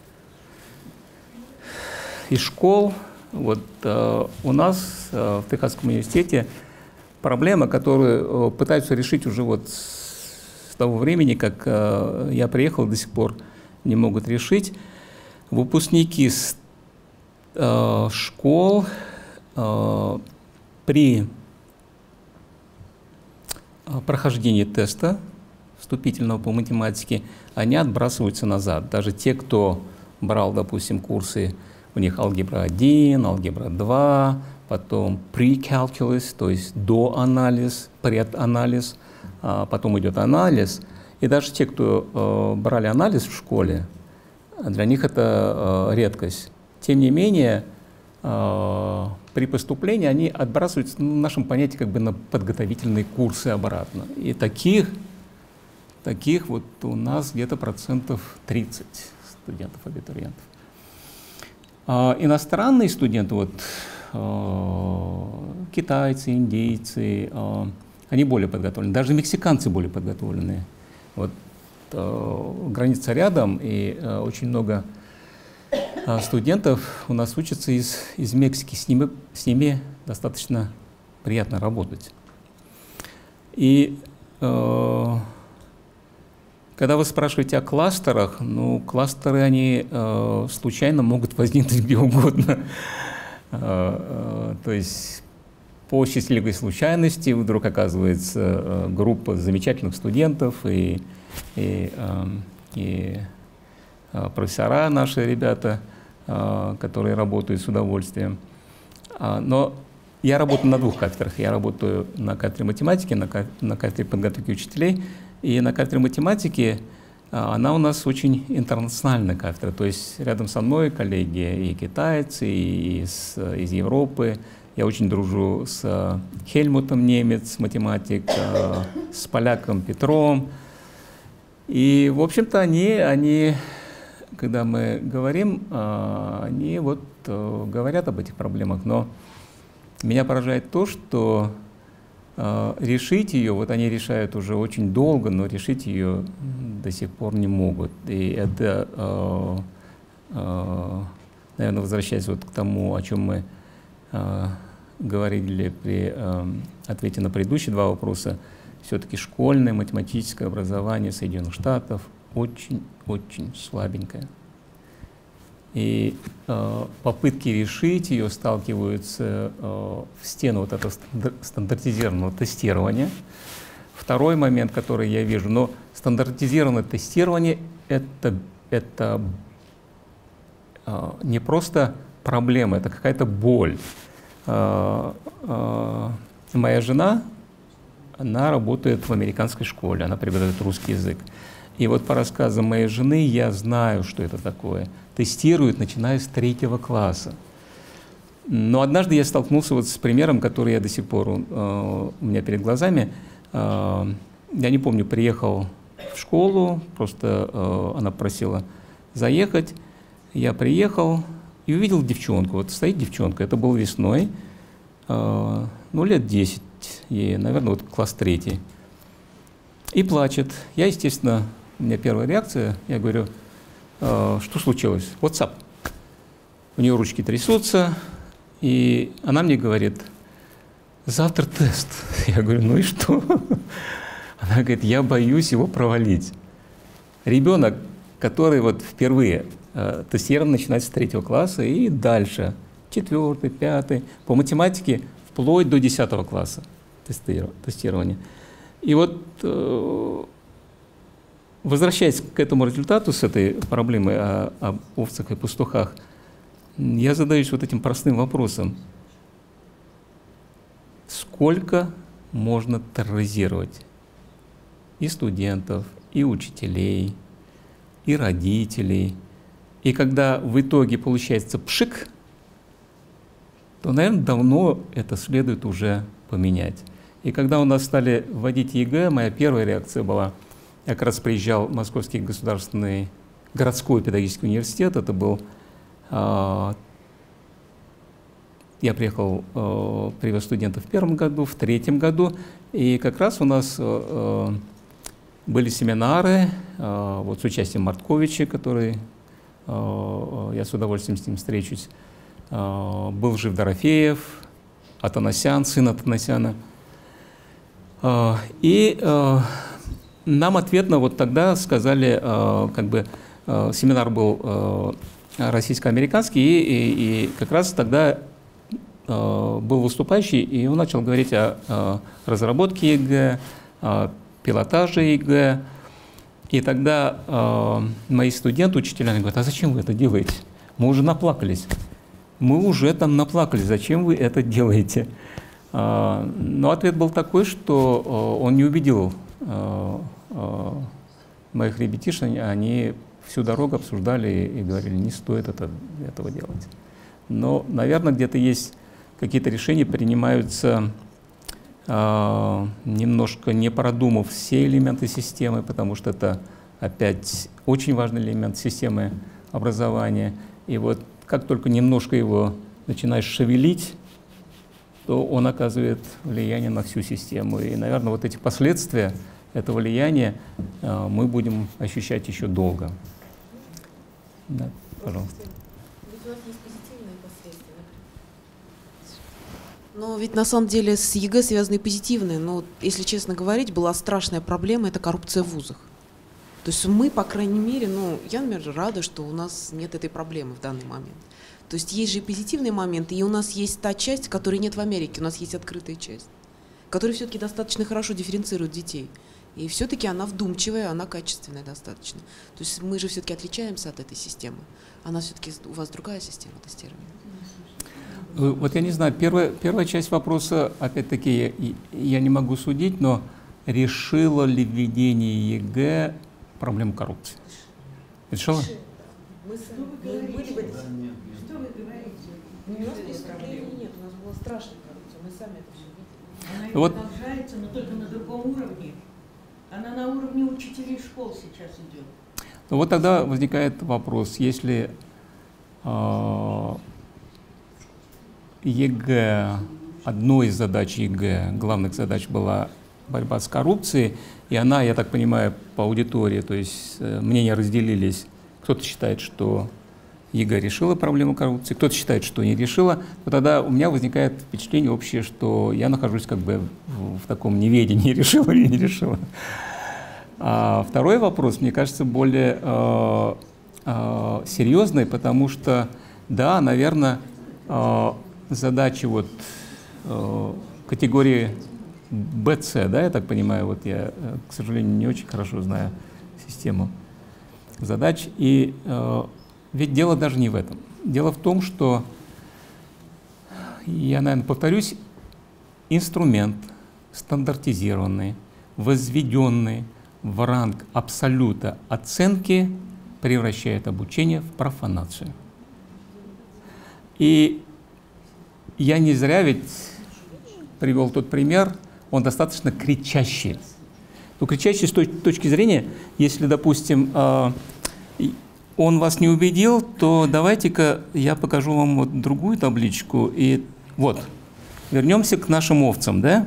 из школ, вот у нас в Техасском университете проблема, которую пытаются решить уже вот с того времени, как я приехал, до сих пор не могут решить. Выпускники школ при прохождении теста вступительного по математике, они отбрасываются назад. Даже те, кто брал, допустим, курсы, у них алгебра 1, алгебра 2, потом pre-calculus, то есть доанализ, преданализ, потом идет анализ. И даже те, кто брали анализ в школе, для них это редкость. Тем не менее, при поступлении они отбрасываются, в нашем понятии, как бы на подготовительные курсы обратно. И таких вот у нас где-то 30% студентов-абитуриентов. Иностранные студенты, вот, китайцы, индейцы, они более подготовлены. Даже мексиканцы более подготовлены. Вот, граница рядом, и очень много студентов у нас учатся из Мексики. С ними достаточно приятно работать. И когда вы спрашиваете о кластерах, ну, кластеры, они случайно могут возникнуть где угодно. То есть по счастливой случайности вдруг оказывается группа замечательных студентов и профессора наши ребята, которые работают с удовольствием. Но я работаю на двух кафедрах. Я работаю на кафедре математики, на кафедре подготовки учителей. И на кафедре математики она у нас очень интернациональная кафедра. То есть рядом со мной коллеги и китайцы, и из Европы. Я очень дружу с Хельмутом, немец, математик, с поляком Петром. И, в общем-то, они, когда мы говорим, они вот говорят об этих проблемах. Но меня поражает то, что решить ее, вот они решают уже очень долго, но решить ее до сих пор не могут. И это, наверное, возвращаясь вот к тому, о чем мы говорили при ответе на предыдущие два вопроса, все-таки школьное математическое образование Соединенных Штатов очень-очень слабенькое. И попытки решить ее сталкиваются в стену вот этого стандартизированного тестирования. Второй момент, который я вижу, но стандартизированное тестирование это не просто проблема, это какая-то боль. Моя жена, она работает в американской школе, она преподает русский язык. И вот по рассказам моей жены я знаю, что это такое. Тестируют, начиная с 3-го класса. Но однажды я столкнулся вот с примером, который я до сих пор у меня перед глазами. Я не помню, приехал в школу, просто она просила заехать. Я приехал и увидел девчонку. Вот стоит девчонка, это было весной, ну, лет 10 ей, наверное, вот класс 3. И плачет. Я, естественно, у меня первая реакция, я говорю, что случилось? What's up? У нее ручки трясутся, и она мне говорит, завтра тест. Я говорю, ну и что? Она говорит, я боюсь его провалить. Ребенок, который вот впервые тестирован, начинает с 3-го класса и дальше, 4-й, 5-й, по математике вплоть до 10-го класса тестирования. И вот, возвращаясь к этому результату, с этой проблемой об овцах и пастухах, я задаюсь вот этим простым вопросом. Сколько можно терроризировать и студентов, и учителей, и родителей? И когда в итоге получается пшик, то, наверное, давно это следует уже поменять. И когда у нас стали вводить ЕГЭ, моя первая реакция была, я как раз приезжал в Московский государственный городской педагогический университет, это был Я приехал, привез студентов в первом году, в третьем году, и как раз у нас были семинары вот, с участием Мартковича, который, я с удовольствием с ним встречусь, был жив Дорофеев, Атанасян, сын Атанасяна. И нам ответно вот тогда сказали, как бы семинар был российско-американский, и как раз тогда был выступающий, и он начал говорить о разработке ЕГЭ, о пилотаже ЕГЭ. И тогда мои студенты, учителя, говорят: а зачем вы это делаете? Мы уже наплакались. Мы уже там наплакались, зачем вы это делаете? Но ответ был такой, что он не убедил моих ребятишек, они всю дорогу обсуждали и говорили: не стоит этого делать. Но, наверное, где-то есть какие-то решения, принимаются немножко не продумав все элементы системы, потому что это опять очень важный элемент системы образования. И вот как только немножко его начинаешь шевелить, то он оказывает влияние на всю систему. И, наверное, вот эти последствия этого влияния мы будем ощущать еще долго. Да, пожалуйста. Но ведь на самом деле с ЕГЭ связаны позитивные. Но, если честно говорить, была страшная проблема — это коррупция в вузах. То есть мы, по крайней мере, я, например, рада, что у нас нет этой проблемы в данный момент. То есть есть же и позитивные моменты, и у нас есть та часть, которой нет в Америке, у нас есть открытая часть, которая все-таки достаточно хорошо дифференцирует детей. И все-таки она вдумчивая, она качественная достаточно. То есть мы же все-таки отличаемся от этой системы. Она все-таки, у вас другая система тестирования. Вот я не знаю, первая часть вопроса, опять-таки, я не могу судить, но решило ли введение ЕГЭ проблему коррупции? Решило? Что вы говорите? У нас преступлений нет, у нас была страшная коррупция, мы сами это все видели. Она вот продолжается, но только на другом уровне. Она на уровне учителей школ сейчас идет. Ну вот тогда возникает вопрос, если ЕГЭ, одной из задач ЕГЭ, главных задач была борьба с коррупцией, и она, я так понимаю, по аудитории, то есть мнения разделились. Кто-то считает, что ЕГЭ решила проблему коррупции, кто-то считает, что не решила, то тогда у меня возникает впечатление общее, что я нахожусь как бы в таком неведении, решила или не решила. А второй вопрос, мне кажется, более серьезный, потому что, да, наверное, задачи вот категории БЦ, да, я так понимаю, вот я, к сожалению, не очень хорошо знаю систему задач, и ведь дело даже не в этом. Дело в том, что, я, наверное, повторюсь, инструмент стандартизированный, возведенный в ранг абсолюта оценки превращает обучение в профанацию. И я не зря ведь привел тот пример, он достаточно кричащий. Но кричащий с той точки зрения, если, допустим, он вас не убедил, то давайте-ка я покажу вам вот другую табличку. И вот, вернемся к нашим овцам, да?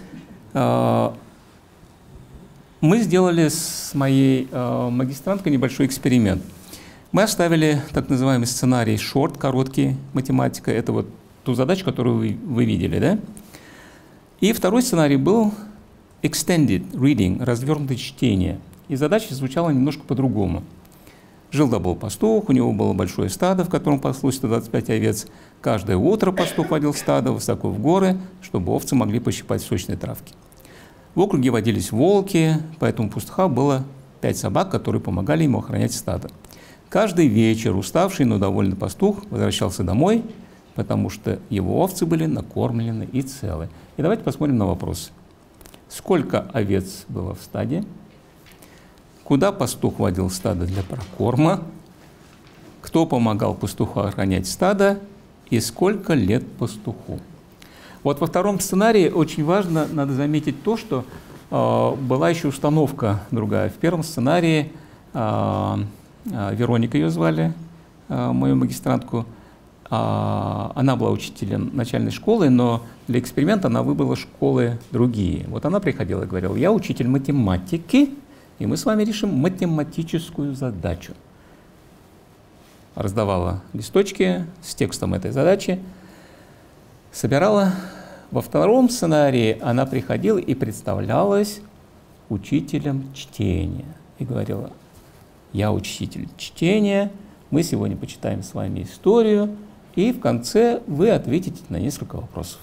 Мы сделали с моей магистранткой небольшой эксперимент. Мы оставили так называемый сценарий short, короткий, математика. Это вот ту задачу, которую вы видели, да? И второй сценарий был extended reading, развернутое чтение. И задача звучала немножко по-другому. Жил-да был пастух, у него было большое стадо, в котором паслось 125 овец. Каждое утро пастух водил стадо высоко в горы, чтобы овцы могли пощипать сочные травки. В округе водились волки, поэтому у пастуха было 5 собак, которые помогали ему охранять стадо. Каждый вечер уставший, но довольный пастух возвращался домой, потому что его овцы были накормлены и целы. И давайте посмотрим на вопрос. Сколько овец было в стаде? Куда пастух водил стадо для прокорма? Кто помогал пастуху охранять стадо? И сколько лет пастуху? Вот во втором сценарии очень важно, надо заметить то, что была еще установка другая. В первом сценарии Вероника ее звали, мою магистрантку, она была учителем начальной школы, но для эксперимента она выбрала школы другие. Вот она приходила и говорила: я учитель математики, и мы с вами решим математическую задачу. Раздавала листочки с текстом этой задачи, собирала. Во втором сценарии она приходила и представлялась учителем чтения. И говорила: я учитель чтения, мы сегодня почитаем с вами историю, и в конце вы ответите на несколько вопросов.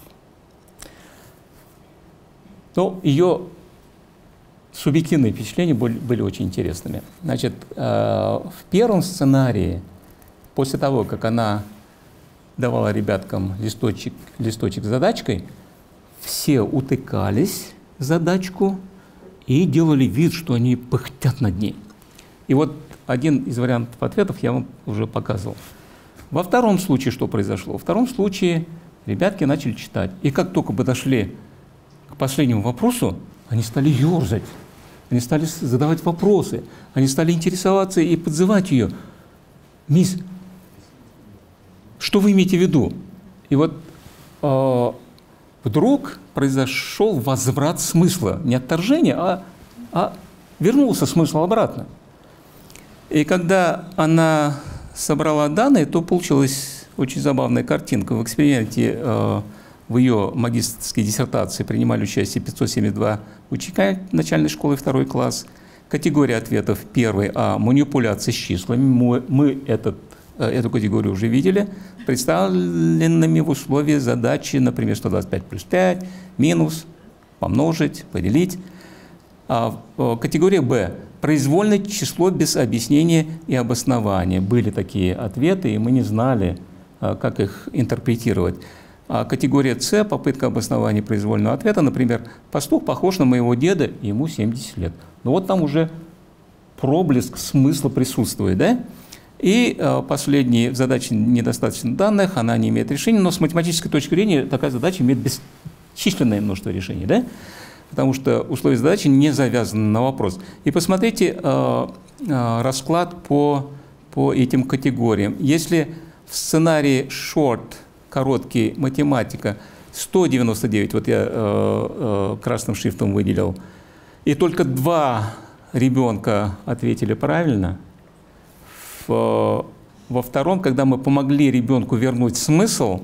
Но ее субъективные впечатления были очень интересными. Значит, в первом сценарии, после того, как она давала ребяткам листочек с задачкой, все утыкались в задачку и делали вид, что они пыхтят над ней. И вот один из вариантов ответов я вам уже показывал. Во втором случае что произошло? Во втором случае ребятки начали читать. И как только подошли к последнему вопросу, они стали ерзать, они стали задавать вопросы, они стали интересоваться и подзывать ее. «Мисс, что вы имеете в виду?» И вот вдруг произошел возврат смысла. Не отторжение, а вернулся смысл обратно. И когда она собрала данные, то получилась очень забавная картинка. В эксперименте в ее магистерской диссертации принимали участие 572 ученика начальной школы 2 класс. Категория ответов 1 А. Манипуляция с числами. Мы эту категорию уже видели. Представленными в условии задачи, например, 125 плюс 5, минус, помножить, поделить. Категория Б. Произвольное число без объяснения и обоснования. Были такие ответы, и мы не знали, как их интерпретировать. Категория С. Попытка обоснования произвольного ответа. Например, пастух похож на моего деда, ему 70 лет. Но вот там уже проблеск смысла присутствует, да? И последняя задача: недостаточно данных, она не имеет решения, но с математической точки зрения такая задача имеет бесчисленное множество решений, да? Потому что условия задачи не завязаны на вопрос. И посмотрите расклад по этим категориям. Если в сценарии short, короткий, математика, 199, вот я красным шрифтом выделил, и только 2 ребенка ответили правильно, во втором, когда мы помогли ребенку вернуть смысл,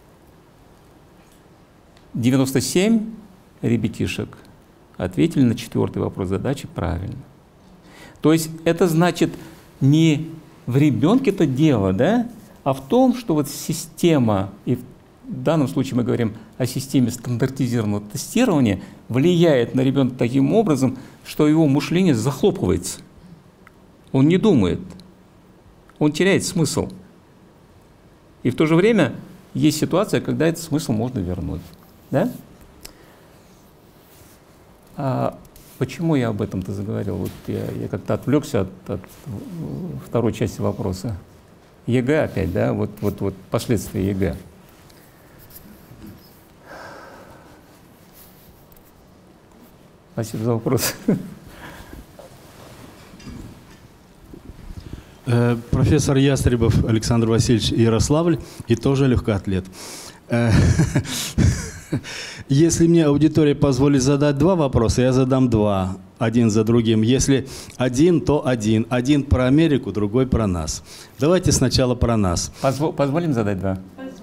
97 ребятишек ответили на 4-й вопрос задачи правильно. То есть это значит не в ребенке это дело, да, а в том, что вот система, и в данном случае мы говорим о системе стандартизированного тестирования, влияет на ребенка таким образом, что его мышление захлопывается. Он не думает. Он теряет смысл. И в то же время есть ситуация, когда этот смысл можно вернуть. Да? Почему я об этом-то заговорил? Вот я как-то отвлекся от второй части вопроса. ЕГЭ опять, да? Вот последствия ЕГЭ. Спасибо за вопрос. Профессор Ястребов Александр Васильевич, Ярославль, и тоже легкоатлет. Если мне аудитория позволит задать 2 вопроса, я задам 2, один за другим. Если один, то один. Один про Америку, другой про нас. Давайте сначала про нас. Позволим задать 2?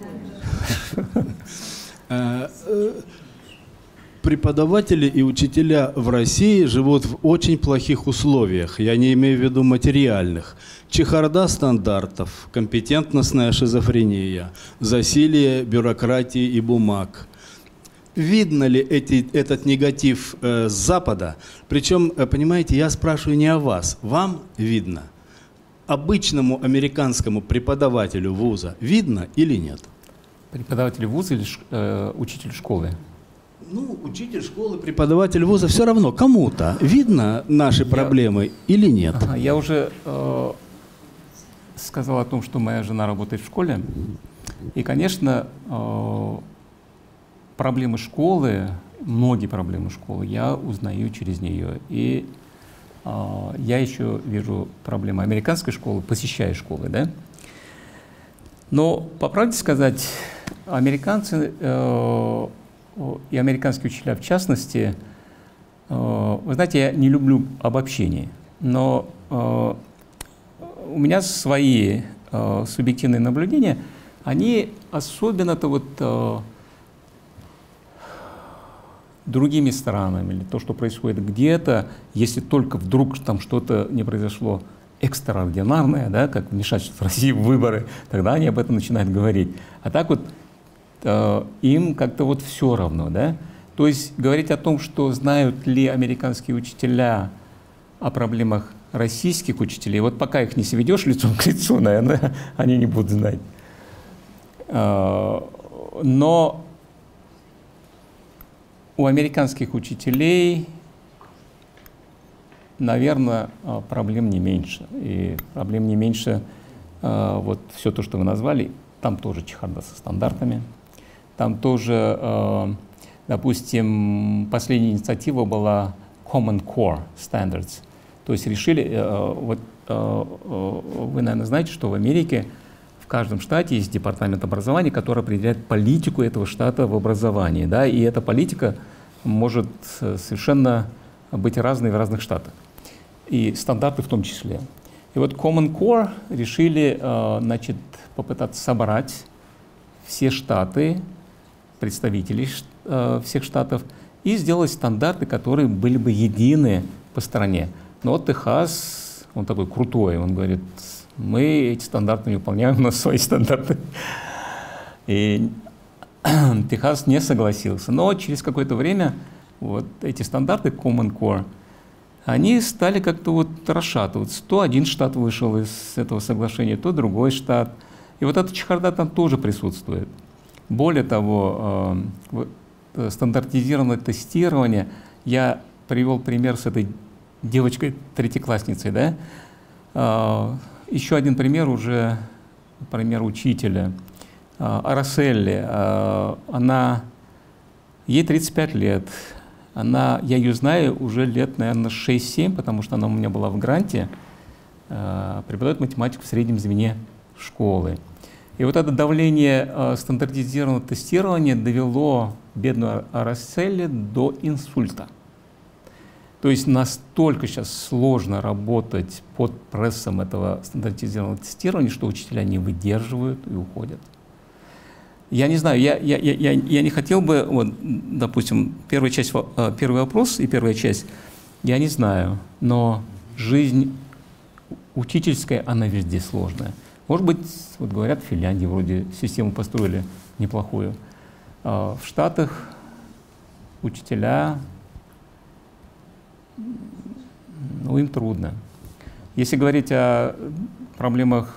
Преподаватели и учителя в России живут в очень плохих условиях, я не имею в виду материальных. Чехарда стандартов, компетентностная шизофрения, засилие бюрократии и бумаг. Видно ли этот негатив с Запада? Причем, понимаете, я спрашиваю не о вас, вам видно. Обычному американскому преподавателю вуза видно или нет? Преподаватель вуза или учитель школы? Ну, учитель школы, преподаватель вуза, все равно кому-то видно наши проблемы или нет? Я уже сказал о том, что моя жена работает в школе. И, конечно, проблемы школы, многие проблемы школы я узнаю через нее. И я еще вижу проблемы американской школы, посещая школы, да? Но, по правде сказать, американцы и американские учителя в частности, вы знаете, я не люблю обобщений, но у меня свои субъективные наблюдения, они особенно-то вот другими странами, или то, что происходит где-то, если только вдруг там что-то не произошло экстраординарное, да, как вмешательство России в выборы, тогда они об этом начинают говорить. А так вот им как-то вот все равно, да. То есть говорить о том, что знают ли американские учителя о проблемах российских учителей, вот пока их не сведешь лицом к лицу, наверное, они не будут знать. Но у американских учителей, наверное, проблем не меньше. И проблем не меньше вот все то, что вы назвали, там тоже чехарда со стандартами. Там тоже, допустим, последняя инициатива была Common Core Standards. То есть решили, вот вы, наверное, знаете, что в Америке в каждом штате есть департамент образования, который определяет политику этого штата в образовании, да, и эта политика может совершенно быть разной в разных штатах, и стандарты в том числе. И вот Common Core решили, значит, попытаться собрать все штаты, представителей всех штатов, и сделать стандарты, которые были бы едины по стране. Но вот Техас, он такой крутой, он говорит, мы эти стандарты не выполняем, у нас свои стандарты. И Техас не согласился. Но через какое-то время вот эти стандарты Common Core, они стали как-то вот расшатываться. То один штат вышел из этого соглашения, то другой штат. И вот эта чехарда там тоже присутствует. Более того, стандартизированное тестирование, я привел пример с этой девочкой-третьеклассницей, да? Еще один пример уже, пример учителя. Араселли, ей 35 лет, я ее знаю уже лет, наверное, 6-7, потому что она у меня была в гранте, преподает математику в среднем звене школы. И вот это давление стандартизированного тестирования довело бедную Араселли до инсульта. То есть настолько сейчас сложно работать под прессом этого стандартизированного тестирования, что учителя не выдерживают и уходят. Я не знаю, я не хотел бы, вот, допустим, первый вопрос и первая часть, я не знаю, но жизнь учительская, она везде сложная. Может быть, вот говорят, в Финляндии вроде систему построили неплохую. В Штатах учителя, ну, им трудно. Если говорить о проблемах,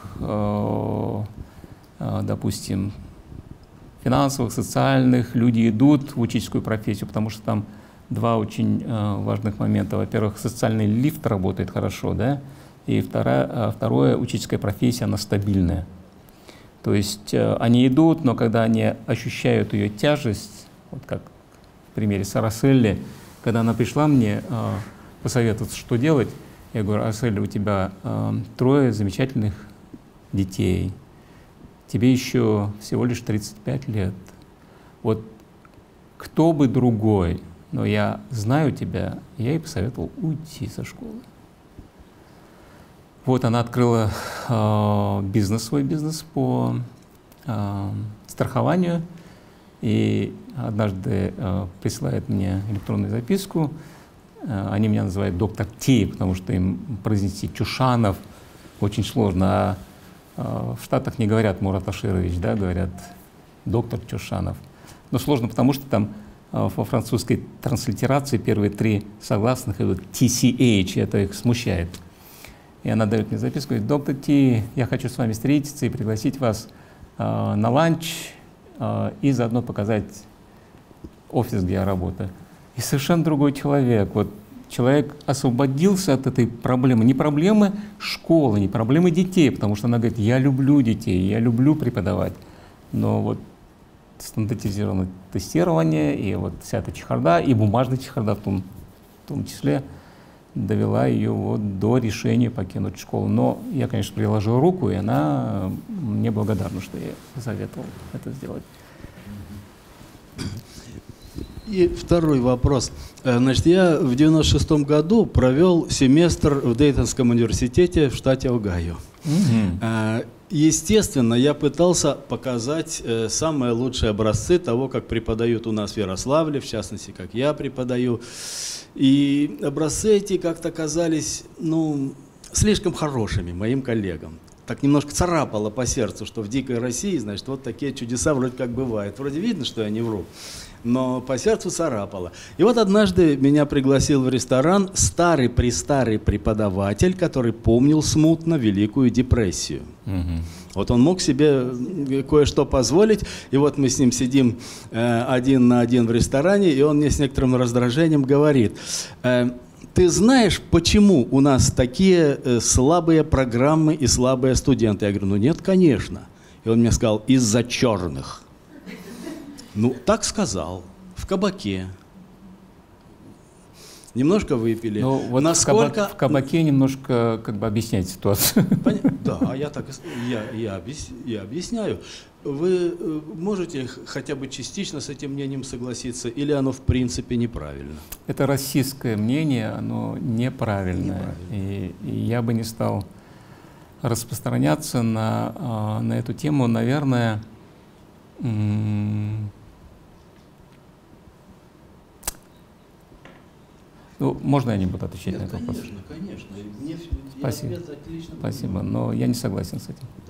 допустим, финансовых, социальных, люди идут в учительскую профессию, потому что там два очень важных момента. Во-первых, социальный лифт работает хорошо, да, и второе, учительская профессия, она стабильная. То есть они идут, но когда они ощущают ее тяжесть, вот как в примере с Араселли, когда она пришла мне посоветоваться, что делать, я говорю, Араселли, у тебя 3 замечательных детей, тебе еще всего лишь 35 лет. Вот кто бы другой, но я знаю тебя, я ей посоветовал уйти со школы. Вот она открыла свой бизнес по страхованию, и однажды присылает мне электронную записку. Они меня называют доктор Ти, потому что им произнести Чушанов очень сложно. А в Штатах не говорят Мурат Аширович, да, говорят доктор Чушанов. Но сложно, потому что там во французской транслитерации первые 3 согласных идут TCH, это их смущает. И она дает мне записку, говорит, доктор Ти, я хочу с вами встретиться и пригласить вас на ланч и заодно показать офис, где я работаю. И совершенно другой человек. Вот человек освободился от этой проблемы. Не проблемы школы, не проблемы детей, потому что она говорит, я люблю детей, я люблю преподавать. Но вот стандартизированное тестирование и вот вся эта чехарда, и бумажная чехарда в том числе, довела ее вот до решения покинуть школу. Но я, конечно, приложил руку, и она мне благодарна, что я советовал это сделать. И второй вопрос. Значит, я в 96-м году провел семестр в Дейтонском университете в штате Огайо. Естественно, я пытался показать самые лучшие образцы того, как преподают у нас в Ярославле, в частности, как я преподаю. И образцы эти как-то казались, ну, слишком хорошими моим коллегам. Так немножко царапало по сердцу, что в дикой России, значит, вот такие чудеса вроде как бывают. Вроде видно, что я не вру, но по сердцу царапало. И вот однажды меня пригласил в ресторан старый-престарый преподаватель, который помнил смутно Великую депрессию. Вот он мог себе кое-что позволить, и вот мы с ним сидим один на один в ресторане, и он мне с некоторым раздражением говорит: ты знаешь, почему у нас такие слабые программы и слабые студенты? Я говорю, ну нет, конечно. И он мне сказал, из-за черных. Ну, так сказал, в кабаке. Немножко выпили. Ну, вот насколько... в кабаке немножко как бы объяснять ситуацию. Да, я так я объясняю. Вы можете хотя бы частично с этим мнением согласиться, или оно в принципе неправильно? Это российское мнение, оно неправильное. И я бы не стал распространяться на эту тему. Наверное, ну, можно я не буду отвечать на этот вопрос? Конечно. Спасибо. Спасибо, но я не согласен с этим. Да.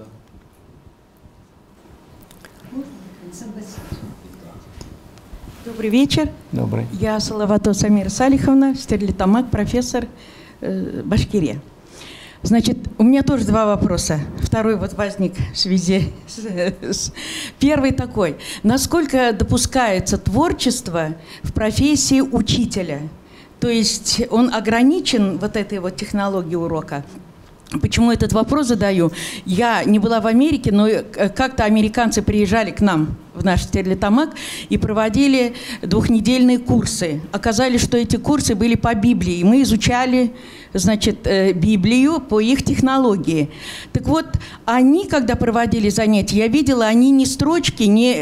Добрый вечер. Добрый. Я Салавато Самира Салиховна, Стерлитамак, профессор Башкирия. Значит, у меня тоже два вопроса. Второй вот возник в связи с... Первый такой. Насколько допускается творчество в профессии учителя? То есть он ограничен вот этой вот технологией урока? Почему этот вопрос задаю? Я не была в Америке, но как-то американцы приезжали к нам в наш Стерлитамак и проводили двухнедельные курсы. Оказалось, что эти курсы были по Библии. Мы изучали, значит, Библию по их технологии. Так вот, они, когда проводили занятия, я видела, они ни строчки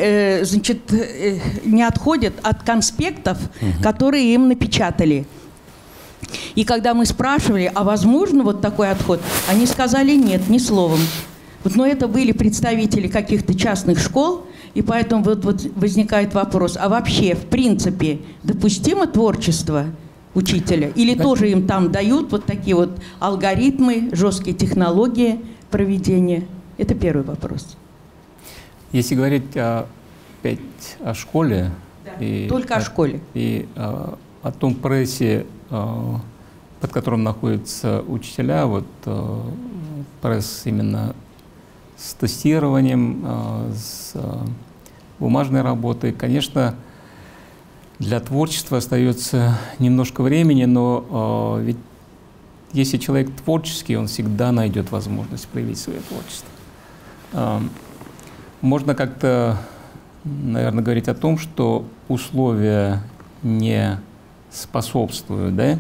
не отходят от конспектов, которые им напечатали. И когда мы спрашивали, а возможно вот такой отход, они сказали нет, ни словом. Вот, но это были представители каких-то частных школ, и поэтому вот возникает вопрос, а вообще, в принципе, допустимо творчество учителя? Или тоже им там дают вот такие вот алгоритмы, жесткие технологии проведения? Это первый вопрос. Если говорить опять о школе, да, только о школе. И о том прессе, под которым находятся учителя, вот пресс именно с тестированием, с бумажной работой, конечно, для творчества остается немножко времени, но ведь если человек творческий, он всегда найдет возможность проявить свое творчество. Можно как-то, наверное, говорить о том, что условия не способствуют, да?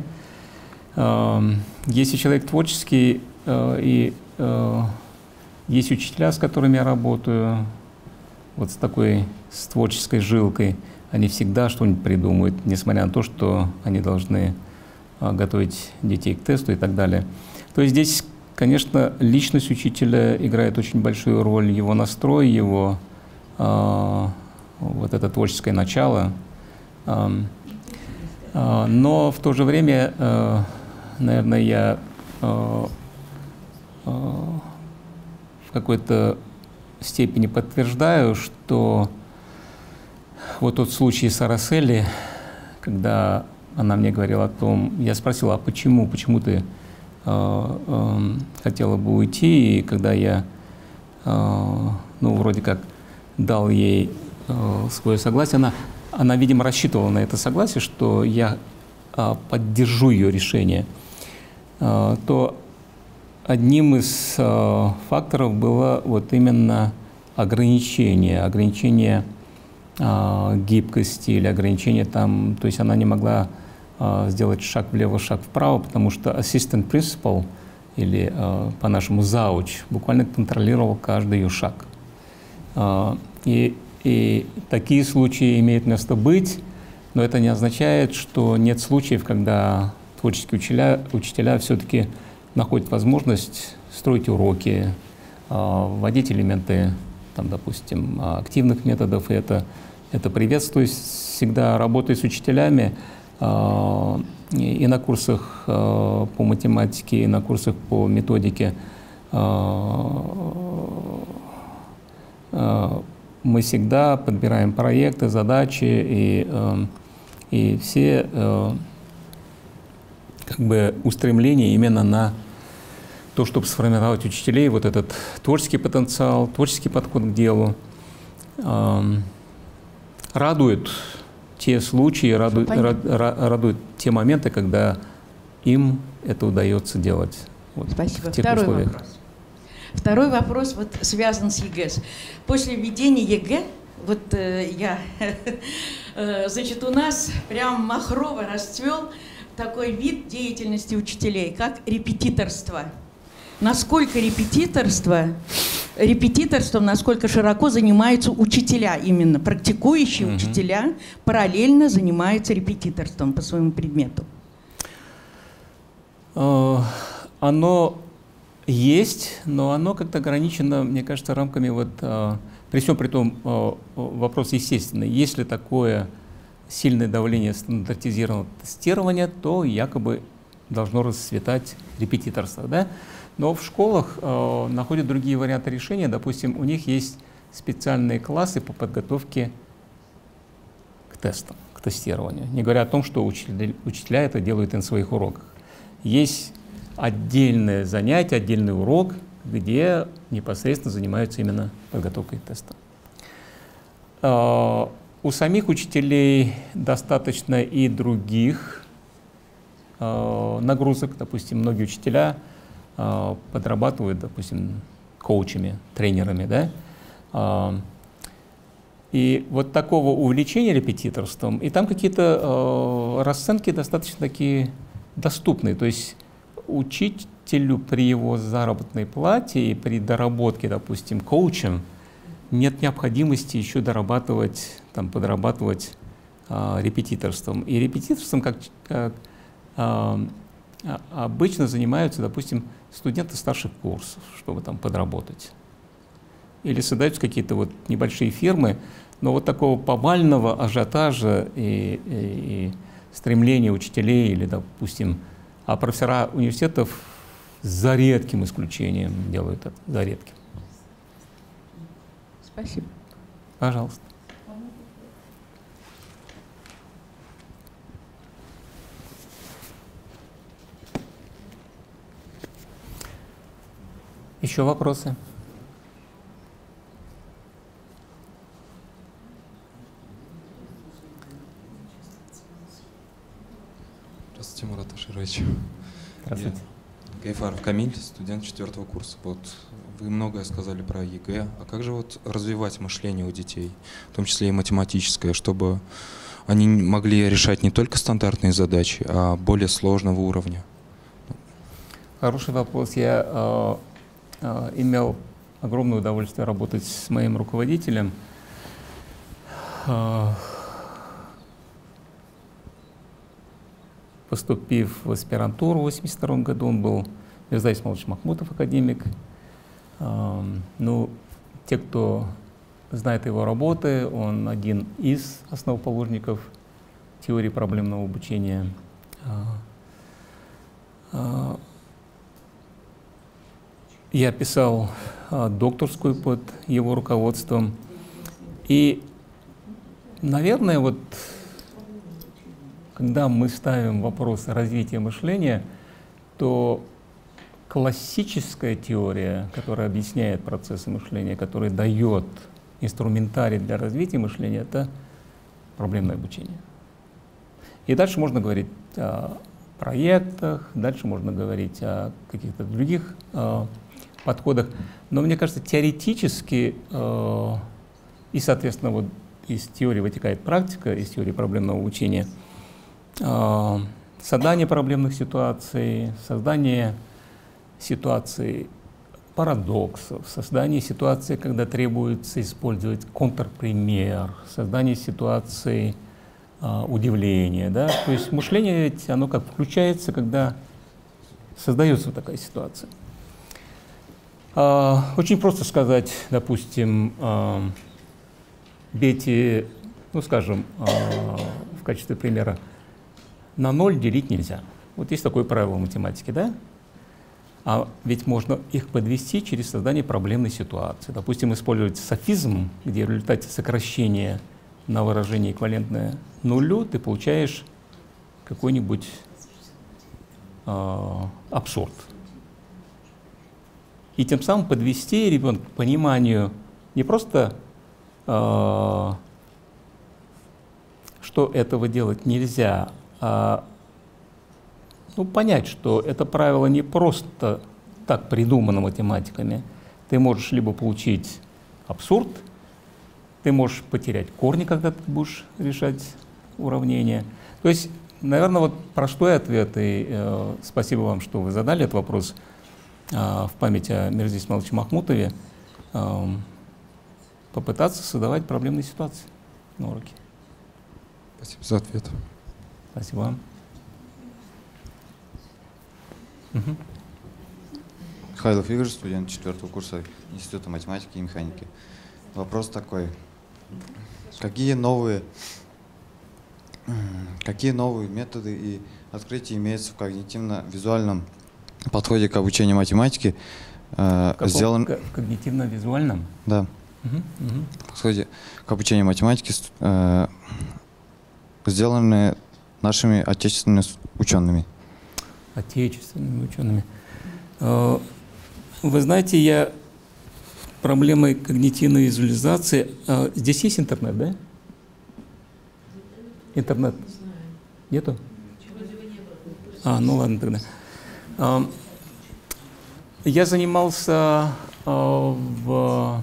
Если человек творческий, и есть учителя, с которыми я работаю, вот с творческой жилкой, они всегда что-нибудь придумают, несмотря на то, что они должны готовить детей к тесту и так далее. То есть здесь, конечно, личность учителя играет очень большую роль, его настрой, его вот это творческое начало. Но в то же время, наверное, я в какой-то степени подтверждаю, что вот тот случай с Арацели, когда она мне говорила о том, я спросил, а почему ты хотела бы уйти, и когда я, ну, вроде как дал ей свое согласие, она, видимо, рассчитывала на это согласие, что я поддержу ее решение, то одним из факторов было вот именно ограничение гибкости или ограничение там, то есть она не могла сделать шаг влево, шаг вправо, потому что assistant principal, или по-нашему зауч, буквально контролировал каждый ее шаг. И такие случаи имеют место быть, но это не означает, что нет случаев, когда творческие учителя все-таки находят возможность строить уроки, вводить элементы, там, допустим, активных методов, и это приветствую. Всегда работаю с учителями и на курсах по математике, и на курсах по методике. Мы всегда подбираем проекты, задачи, и все как бы устремления именно на то, чтобы сформировать учителей вот этот творческий потенциал, творческий подход к делу. Радует те случаи, радуют те моменты, когда им это удается делать. Вот, спасибо. В тех Второй условиях. вопрос. Второй вопрос вот связан с ЕГЭ. После введения ЕГЭ, вот значит, у нас прям махрово расцвел такой вид деятельности учителей, как репетиторство. Насколько репетиторством, насколько широко занимаются учителя, именно практикующие учителя, параллельно занимаются репетиторством по своему предмету? Оно есть, но оно как-то ограничено, мне кажется, рамками вот, при всем при том, вопрос естественный. Если такое сильное давление стандартизированного тестирования, то якобы должно расцветать репетиторство, да? Но в школах находят другие варианты решения. Допустим, у них есть специальные классы по подготовке к тестам, к тестированию. Не говоря о том, что учителя это делают и на своих уроках. Есть отдельное занятие, отдельный урок, где непосредственно занимаются именно подготовкой к тестам. У самих учителей достаточно и других нагрузок. Допустим, многие учителя подрабатывают, допустим, коучами, тренерами, да? И вот такого увлечения репетиторством, и там какие-то расценки достаточно такие доступные. То есть учителю при его заработной плате и при доработке, допустим, коучем, нет необходимости еще дорабатывать, там, подрабатывать репетиторством. И репетиторством, как обычно занимаются, допустим, студенты старших курсов, чтобы там подработать. Или создаются какие-то вот небольшие фирмы, но вот такого повального ажиотажа и стремления учителей или, допустим, профессора университетов за редким исключением делают это, за редким. Спасибо. Пожалуйста. Еще вопросы? Здравствуйте, Мурат Аширович. Здравствуйте. Гайфаров Камиль, студент 4-го курса. Вот вы многое сказали про ЕГЭ. А как же вот развивать мышление у детей, в том числе и математическое, чтобы они могли решать не только стандартные задачи, а более сложного уровня? Хороший вопрос. Я имел огромное удовольствие работать с моим руководителем. Поступив в аспирантуру в 1982 году, он был Мирза Исмаилович Махмутов, академик. Ну, те, кто знает его работы, он один из основоположников теории проблемного обучения. Я писал докторскую под его руководством. И, наверное, вот когда мы ставим вопрос развития мышления, то классическая теория, которая объясняет процессы мышления, которая дает инструментарий для развития мышления, это проблемное обучение. И дальше можно говорить о проектах, дальше можно говорить о каких-то других подходах. Но мне кажется, теоретически и, соответственно, вот из теории вытекает практика, из теории проблемного обучения. создание проблемных ситуаций, создание ситуаций парадоксов, создание ситуации, когда требуется использовать контрпример, создание ситуации удивления. Да? То есть мышление ведь оно как включается, когда создается вот такая ситуация. Очень просто сказать, допустим, бейте, ну скажем, в качестве примера, на 0 делить нельзя. Вот есть такое правило в математике, да? А ведь можно их подвести через создание проблемной ситуации. Допустим, использовать софизм, где в результате сокращения на выражение эквивалентное нулю ты получаешь какой-нибудь абсурд. И тем самым подвести ребенка к пониманию не просто, что этого делать нельзя, а понять, что это правило не просто так придумано математиками. Ты можешь либо получить абсурд, ты можешь потерять корни, когда ты будешь решать уравнения. То есть, наверное, вот простой ответ, и спасибо вам, что вы задали этот вопрос в память о Мирзе Исмаиловиче Махмутове, попытаться создавать проблемные ситуации на уроке. Спасибо за ответ. Спасибо вам. Михайлов Игорь, студент 4-го курса Института математики и механики. Вопрос такой. Какие новые методы и открытия имеются в когнитивно-визуальном подходе к обучению математики? В когнитивно-визуальном? Да. В подходе к обучению математики, сделанные нашими отечественными учеными. Отечественными учеными. Вы знаете, я проблемой когнитивной визуализации. Здесь есть интернет, да? Интернет? Нету? Ну ладно тогда. Я занимался в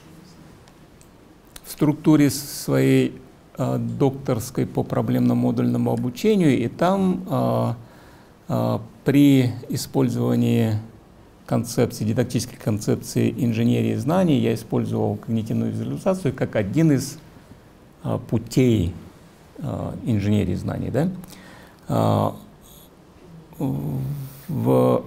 структуре своей докторской по проблемно-модульному обучению, и там при использовании дидактической концепции инженерии знаний я использовал когнитивную визуализацию как один из путей инженерии знаний. Да? В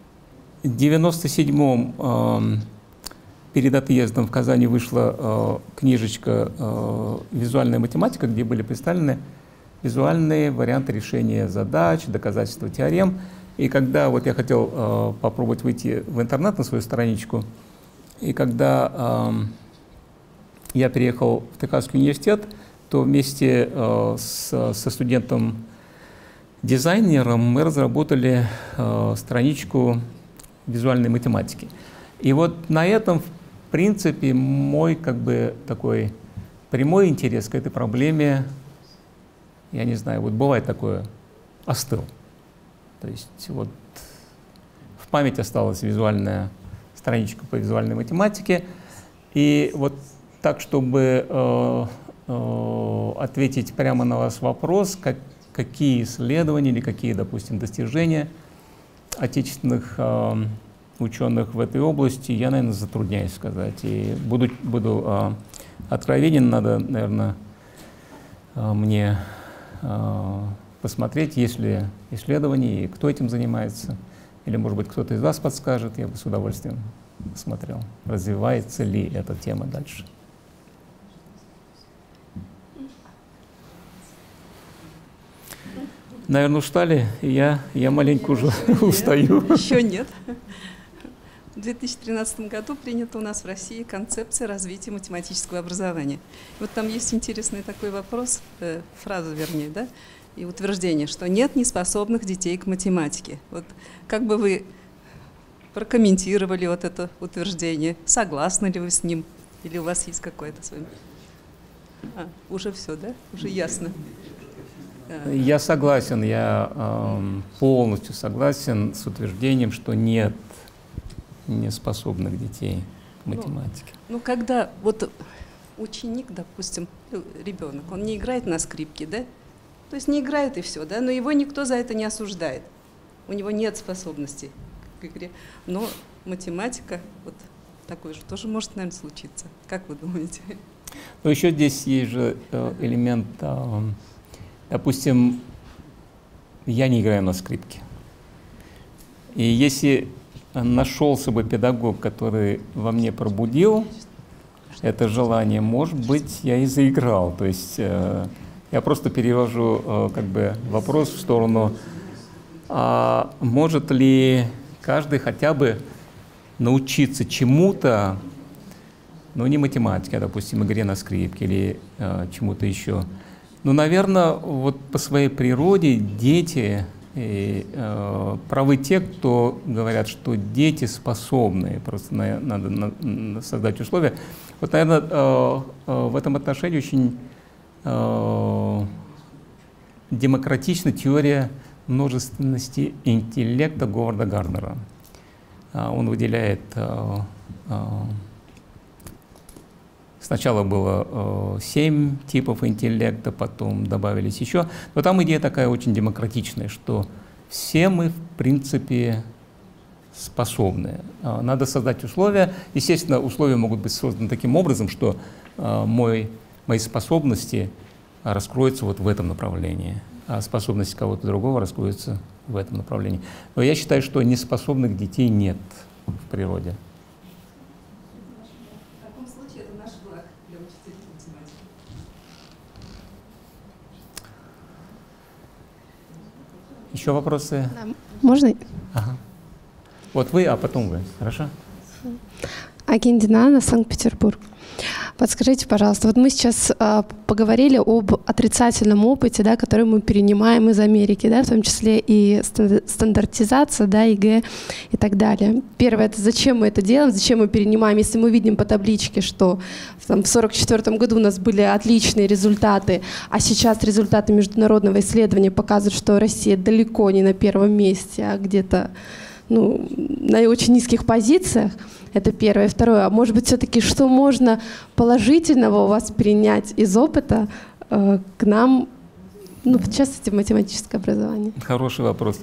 1997-м перед отъездом в Казани вышла книжечка «Визуальная математика», где были представлены визуальные варианты решения задач, доказательства теорем. И когда вот я хотел попробовать выйти в интернет на свою страничку, и когда я переехал в Техасский университет, то вместе со студентом-дизайнером мы разработали страничку визуальной математики. И вот на этом, в принципе, мой такой прямой интерес к этой проблеме, я не знаю, вот бывает такое, остыл. То есть вот в память осталась визуальная страничка по визуальной математике. И вот так, чтобы ответить прямо на ваш вопрос, какие исследования или какие, допустим, достижения отечественных ученых в этой области, я, наверное, затрудняюсь сказать. И буду откровенен, надо, наверное, мне посмотреть, есть ли исследования и кто этим занимается. Или, может быть, кто-то из вас подскажет, я бы с удовольствием посмотрел, развивается ли эта тема дальше. Наверное, устали, и я маленько уже устаю. Еще нет. В 2013 году принята у нас в России концепция развития математического образования. Вот там есть интересный такой вопрос, фраза вернее, да, и утверждение, что нет неспособных детей к математике. Вот как бы вы прокомментировали вот это утверждение? Согласны ли вы с ним? Или у вас есть какое-то свое? Уже все, да? Уже ясно. Я согласен, я полностью согласен с утверждением, что нет неспособных детей к математике. Ну, когда вот ученик, допустим, ребенок, он не играет на скрипке, да? То есть не играет и все, да, но его никто за это не осуждает. У него нет способностей к игре. Но математика, вот такой же тоже может, наверное, случиться. Как вы думаете? Но еще здесь есть же элемент, допустим, я не играю на скрипке. И если нашелся бы педагог, который во мне пробудил это желание, может быть, я и заиграл. То есть я просто перевожу как бы вопрос в сторону, а может ли каждый хотя бы научиться чему-то, ну не математике, а, допустим, игре на скрипке или чему-то еще. Ну, наверное, вот по своей природе дети, правы те, кто говорят, что дети способны, просто надо создать условия. Вот, наверное, в этом отношении очень демократична теория множественности интеллекта Говарда Гарднера. Он выделяет, сначала было 7 типов интеллекта, потом добавились еще, но там идея такая очень демократичная, что все мы, в принципе, способны. Надо создать условия. Естественно, условия могут быть созданы таким образом, что мои способности раскроются вот в этом направлении, а способности кого-то другого раскроются в этом направлении. Но я считаю, что неспособных детей нет в природе. В таком случае это наш благ для учителей математики. Еще вопросы? Да. Можно? Ага. Вот вы, а потом вы. Хорошо? Агендина, Санкт-Петербург. Подскажите, пожалуйста, вот мы сейчас поговорили об отрицательном опыте, да, который мы перенимаем из Америки, да, в том числе и стандартизация, да, ЕГЭ и так далее. Первое, это зачем мы это делаем, зачем мы перенимаем, если мы видим по табличке, что в 1944 году у нас были отличные результаты, а сейчас результаты международного исследования показывают, что Россия далеко не на первом месте, а где-то на очень низких позициях. Это первое. Второе, а может быть, все-таки что можно положительного у вас принять из опыта к нам, в частности, в математическое образование? Хороший вопрос.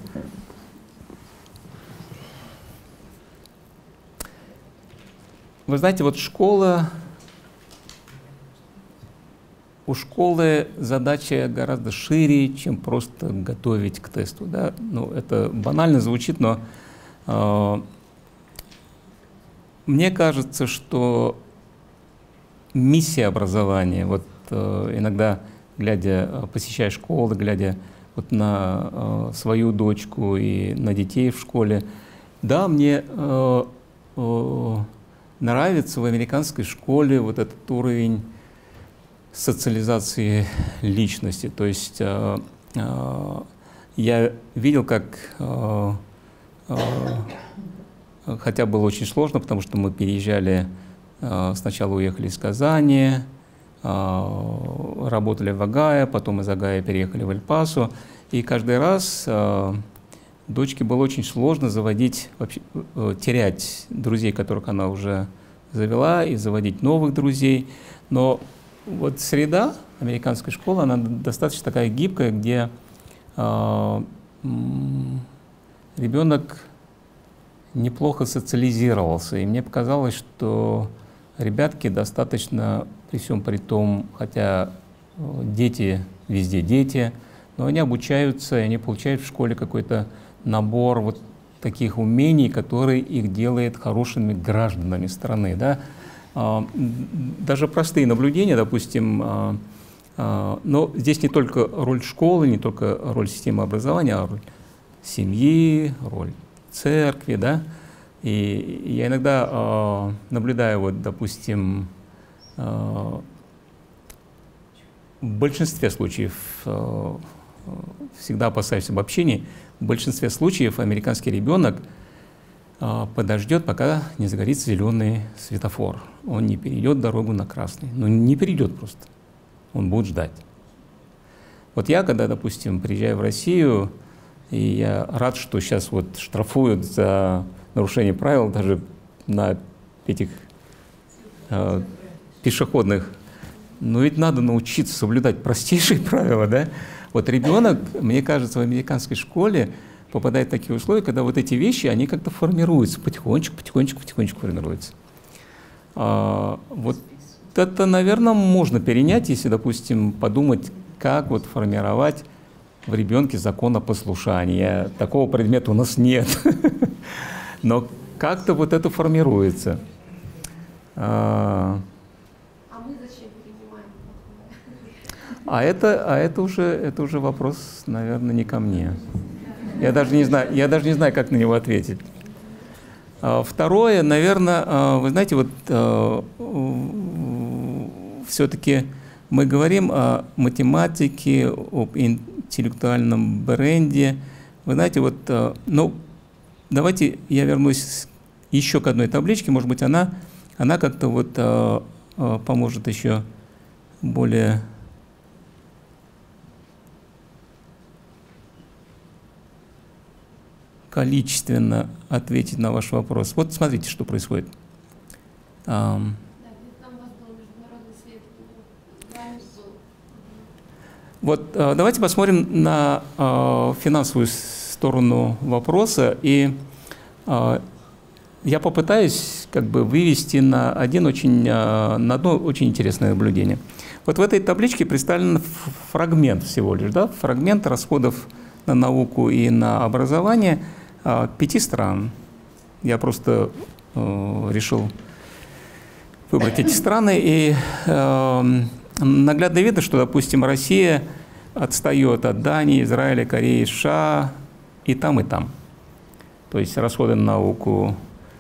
Вы знаете, вот у школы задача гораздо шире, чем просто готовить к тесту. Да? Это банально звучит, но мне кажется, что миссия образования, вот иногда, посещая школы, глядя вот на свою дочку и на детей в школе, да, мне нравится в американской школе вот этот уровень социализации личности. То есть я видел, как хотя было очень сложно, потому что мы переезжали, сначала уехали из Казани, работали в Огайо, потом из Огайо переехали в Эль-Пасо. И каждый раз дочке было очень сложно терять друзей, которых она уже завела, и заводить новых друзей. Но вот среда американской школы, она достаточно такая гибкая, где ребенок неплохо социализировался. И мне показалось, что ребятки достаточно, при всем при том, хотя дети, везде дети, но они обучаются, и они получают в школе какой-то набор вот таких умений, который их делает хорошими гражданами страны. Да? Даже простые наблюдения, допустим, но здесь не только роль школы, не только роль системы образования, а роль семьи, роль церкви, да, и я иногда наблюдаю, вот, допустим, в большинстве случаев, всегда опасаюсь обобщений, в большинстве случаев американский ребенок подождет, пока не загорится зеленый светофор. Он не перейдет дорогу на красный, не перейдет просто, он будет ждать. Вот я, когда, допустим, приезжаю в Россию, и я рад, что сейчас вот штрафуют за нарушение правил даже на этих пешеходных. Но ведь надо научиться соблюдать простейшие правила, да? Вот ребенок, мне кажется, в американской школе попадает в такие условия, когда вот эти вещи, они как-то формируются, потихонечку формируются. Вот это, наверное, можно перенять, если, допустим, подумать, как вот формировать в ребенке законопослушание. Такого предмета у нас нет, но как-то вот это формируется. А это уже вопрос, наверное, не ко мне. Я даже не знаю, как на него ответить. Второе, наверное, вы знаете, вот все-таки мы говорим о математике, об интеллектуальном бренде. Вы знаете, вот, ну, давайте я вернусь еще к одной табличке, может быть, она как-то вот поможет еще более количественно ответить на ваш вопрос. Вот смотрите, что происходит. Вот давайте посмотрим на финансовую сторону вопроса, и я попытаюсь как бы вывести на одно очень интересное наблюдение. Вот в этой табличке представлен фрагмент всего лишь, да, фрагмент расходов на науку и на образование 5 стран. Я просто решил выбрать эти страны, и наглядно видно, что, допустим, Россия отстает от Дании, Израиля, Кореи, США и там, и там. То есть расходы на науку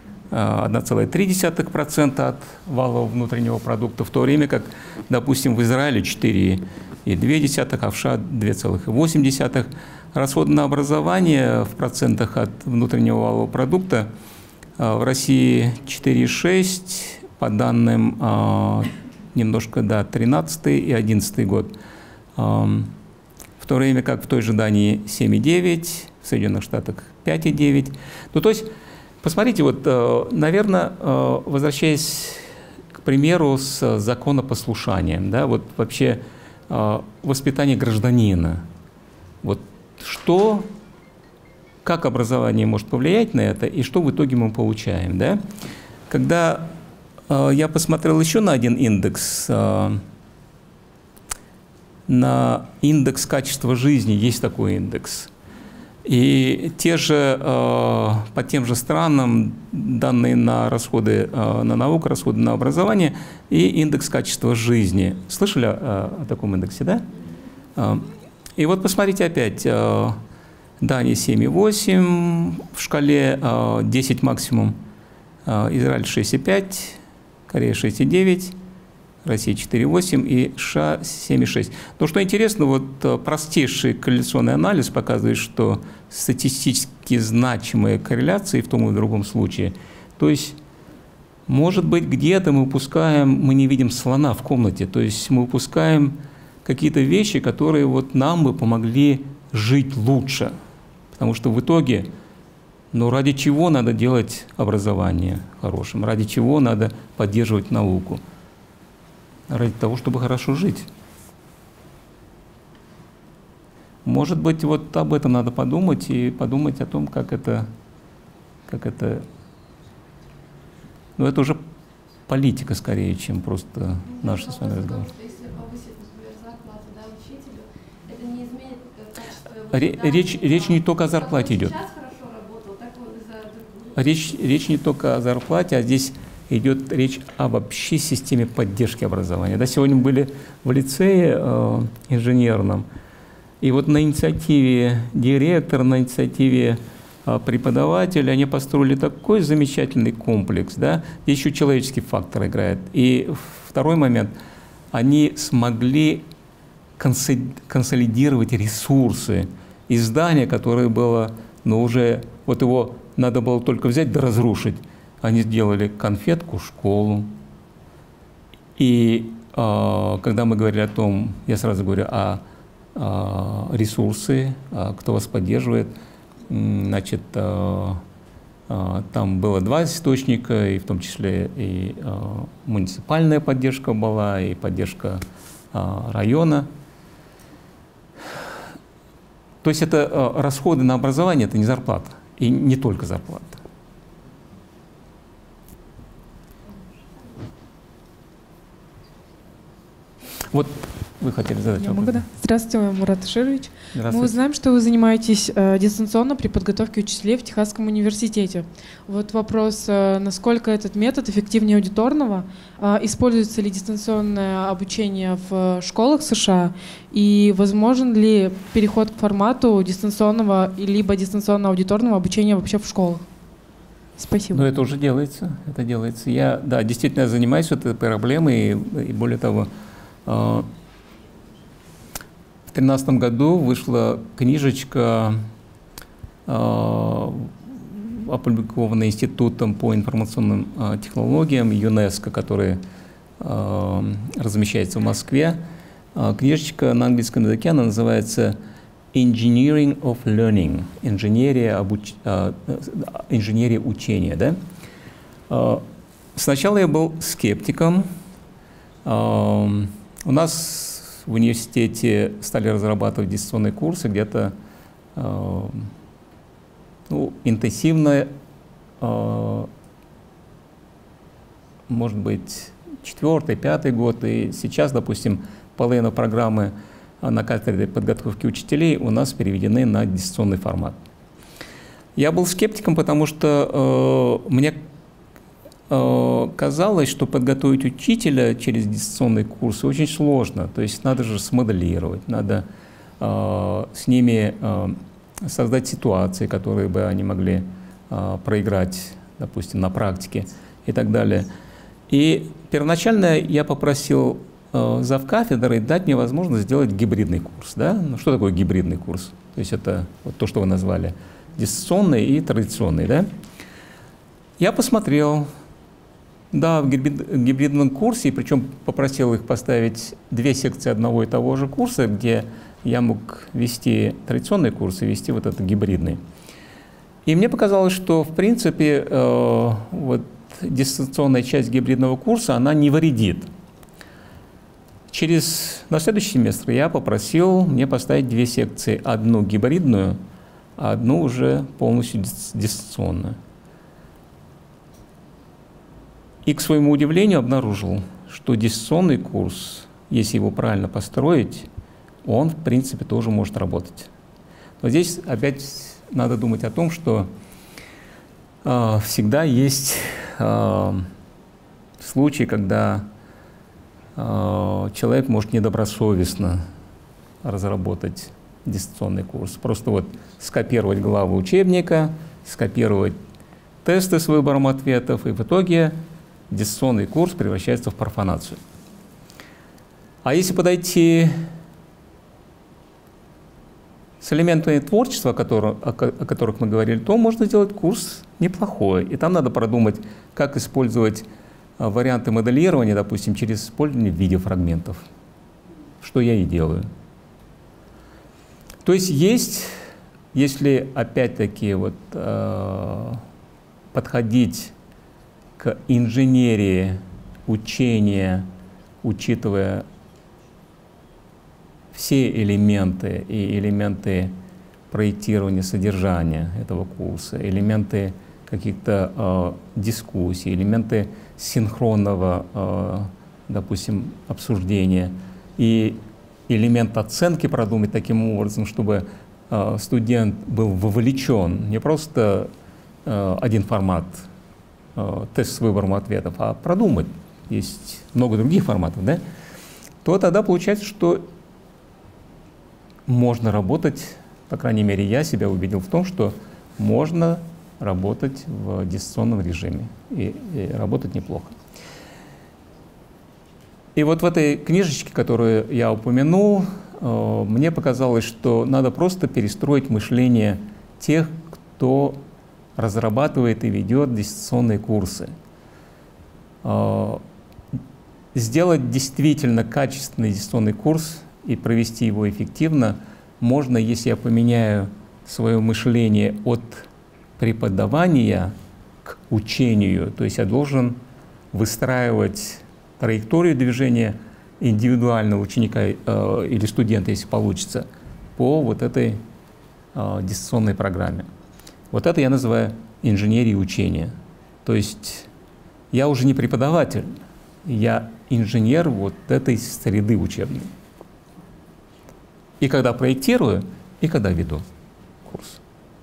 1,3% от валового внутреннего продукта, в то время как, допустим, в Израиле 4,2%, а в США 2,8%. Расходы на образование в процентах от внутреннего валового продукта в России 4,6%, по данным немножко, да, 13 и 11 год. В то время как в той же Дании 7,9, в Соединенных Штатах 5,9. Ну, то есть, посмотрите, вот, наверное, возвращаясь к примеру с законопослушанием, да, вот вообще воспитание гражданина. Вот что, как образование может повлиять на это, и что в итоге мы получаем, да? Когда я посмотрел еще на один индекс, на индекс качества жизни, есть такой индекс. И те же, по тем же странам данные на расходы на науку, расходы на образование и индекс качества жизни. Слышали о таком индексе, да? И вот посмотрите опять, Дания 7,8 в шкале, 10 максимум, Израиль 6,5, Корея 6,9, Россия 4,8 и США 7,6. Но что интересно, вот простейший корреляционный анализ показывает, что статистически значимые корреляции в том и в другом случае. То есть, может быть, где-то мы упускаем, мы не видим слона в комнате, то есть мы упускаем какие-то вещи, которые вот нам бы помогли жить лучше. Потому что в итоге, ну, ради чего надо делать образование хорошим, ради чего надо поддерживать науку? Ради того, чтобы хорошо жить. Может быть, вот об этом надо подумать и подумать о том, как это, ну, это уже политика скорее, чем просто наш с вами разговор. Речь не только о зарплате идет. Речь не только о зарплате, а здесь идет речь об вообще системе поддержки образования. Да, сегодня были в лицее инженерном, и вот на инициативе директора, на инициативе преподавателя они построили такой замечательный комплекс, да, здесь еще человеческий фактор играет. И второй момент, они смогли консолидировать ресурсы. И здание, которое было, ну, уже, вот его надо было только взять да разрушить. Они сделали конфетку, школу. И когда мы говорили о том, я сразу говорю о ресурсы, кто вас поддерживает, значит, там было 2 источника, и в том числе и муниципальная поддержка была, и поддержка района. То есть это расходы на образование, это не зарплата. И не только зарплата. Вот вы хотели задать вопрос. Могу, да? Здравствуйте, Мурат Аширович. Здравствуйте. Мы знаем, что вы занимаетесь дистанционно при подготовке учителей в Техасском университете. Вот вопрос, насколько этот метод эффективнее аудиторного? Используется ли дистанционное обучение в школах США? И возможен ли переход к формату дистанционного либо дистанционно-аудиторного обучения вообще в школах? Спасибо. Но это уже делается. Это делается. Я, да, действительно занимаюсь этой проблемой. И более того, в 2013 году вышла книжечка, опубликованная Институтом по информационным технологиям ЮНЕСКО, который размещается в Москве. Книжечка на английском языке, она называется Engineering of Learning, инженерия учения. Да? Сначала я был скептиком. У нас в университете стали разрабатывать дистанционные курсы где-то интенсивно, может быть, 4-й, 5-й год. И сейчас, допустим, половина программы на кафедре подготовки учителей у нас переведены на дистанционный формат. Я был скептиком, потому что мне казалось, что подготовить учителя через дистанционные курсы очень сложно. То есть надо же смоделировать, надо с ними создать ситуации, которые бы они могли проиграть, допустим, на практике и так далее. И первоначально я попросил завкафедры дать мне возможность сделать гибридный курс. Да? Ну, что такое гибридный курс? То есть это вот то, что вы назвали, дистанционный и традиционный. Да? Я посмотрел. Да, в гибридном курсе, причем попросил их поставить 2 секции одного и того же курса, где я мог вести традиционный курс и вести вот этот гибридный. И мне показалось, что в принципе вот дистанционная часть гибридного курса, она не вредит. На следующий семестр я попросил мне поставить 2 секции, одну гибридную, а одну уже полностью дистанционную. И, к своему удивлению, обнаружил, что дистанционный курс, если его правильно построить, он, в принципе, тоже может работать. Но здесь опять надо думать о том, что всегда есть случаи, когда человек может недобросовестно разработать дистанционный курс. Просто вот скопировать главы учебника, скопировать тесты с выбором ответов, и в итоге дистанционный курс превращается в профанацию. А если подойти с элементами творчества, о которых мы говорили, то можно сделать курс неплохой. И там надо продумать, как использовать варианты моделирования, допустим, через использование видеофрагментов, что я и делаю. То есть если опять-таки вот, подходить к инженерии учения, учитывая все элементы и элементы проектирования содержания этого курса, элементы каких-то дискуссий, элементы синхронного, допустим, обсуждения и элемент оценки продумать таким образом, чтобы студент был вовлечен, не просто один формат, тест с выбором ответов, а продумать, есть много других форматов, да, то тогда получается, что можно работать, по крайней мере, я себя убедил в том, что можно работать в дистанционном режиме и работать неплохо. И вот в этой книжечке, которую я упомянул, мне показалось, что надо просто перестроить мышление тех, кто разрабатывает и ведет дистанционные курсы. Сделать действительно качественный дистанционный курс и провести его эффективно можно, если я поменяю свое мышление от преподавания к учению. То есть я должен выстраивать траекторию движения индивидуального ученика или студента, если получится, по вот этой дистанционной программе. Вот это я называю инженерией учения. То есть я уже не преподаватель, я инженер вот этой среды учебной. И когда проектирую, и когда веду курс.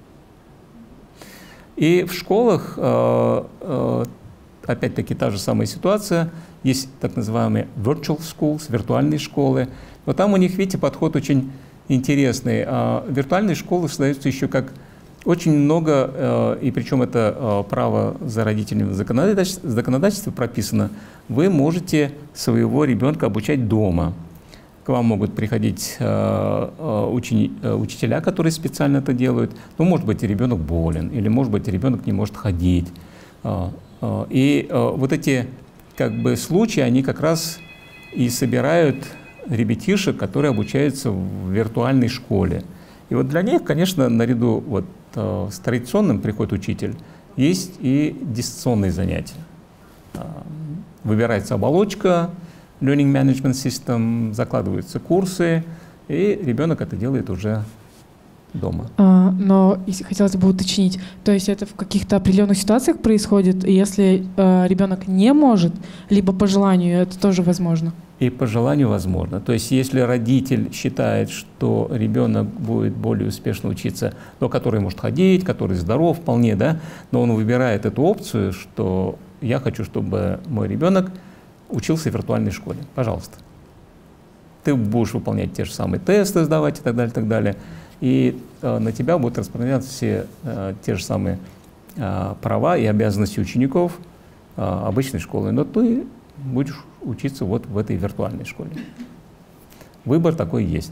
И в школах, опять-таки, та же самая ситуация. Есть так называемые virtual schools, виртуальные школы. Но там у них, видите, подход очень интересный. Виртуальные школы создаются еще как очень много, и причем это право за родителями в законодательстве прописано, вы можете своего ребенка обучать дома. К вам могут приходить учителя, которые специально это делают. Ну, может быть, ребенок болен, или, может быть, ребенок не может ходить. И вот эти как бы случаи, они как раз и собирают ребятишек, которые обучаются в виртуальной школе. И вот для них, конечно, наряду вот с традиционным приходит учитель, есть и дистанционные занятия. Выбирается оболочка, Learning Management System, закладываются курсы, и ребенок это делает уже дома. Но хотелось бы уточнить, то есть это в каких-то определенных ситуациях происходит, и если ребенок не может, либо по желанию, это тоже возможно? И по желанию возможно. То есть если родитель считает, что ребенок будет более успешно учиться, но который может ходить, который здоров вполне, да, но он выбирает эту опцию, что я хочу, чтобы мой ребенок учился в виртуальной школе. Пожалуйста. Ты будешь выполнять те же самые тесты, сдавать и так далее, и так далее. И на тебя будут распространяться все те же самые права и обязанности учеников обычной школы. Но ты будешь учиться вот в этой виртуальной школе. Выбор такой есть.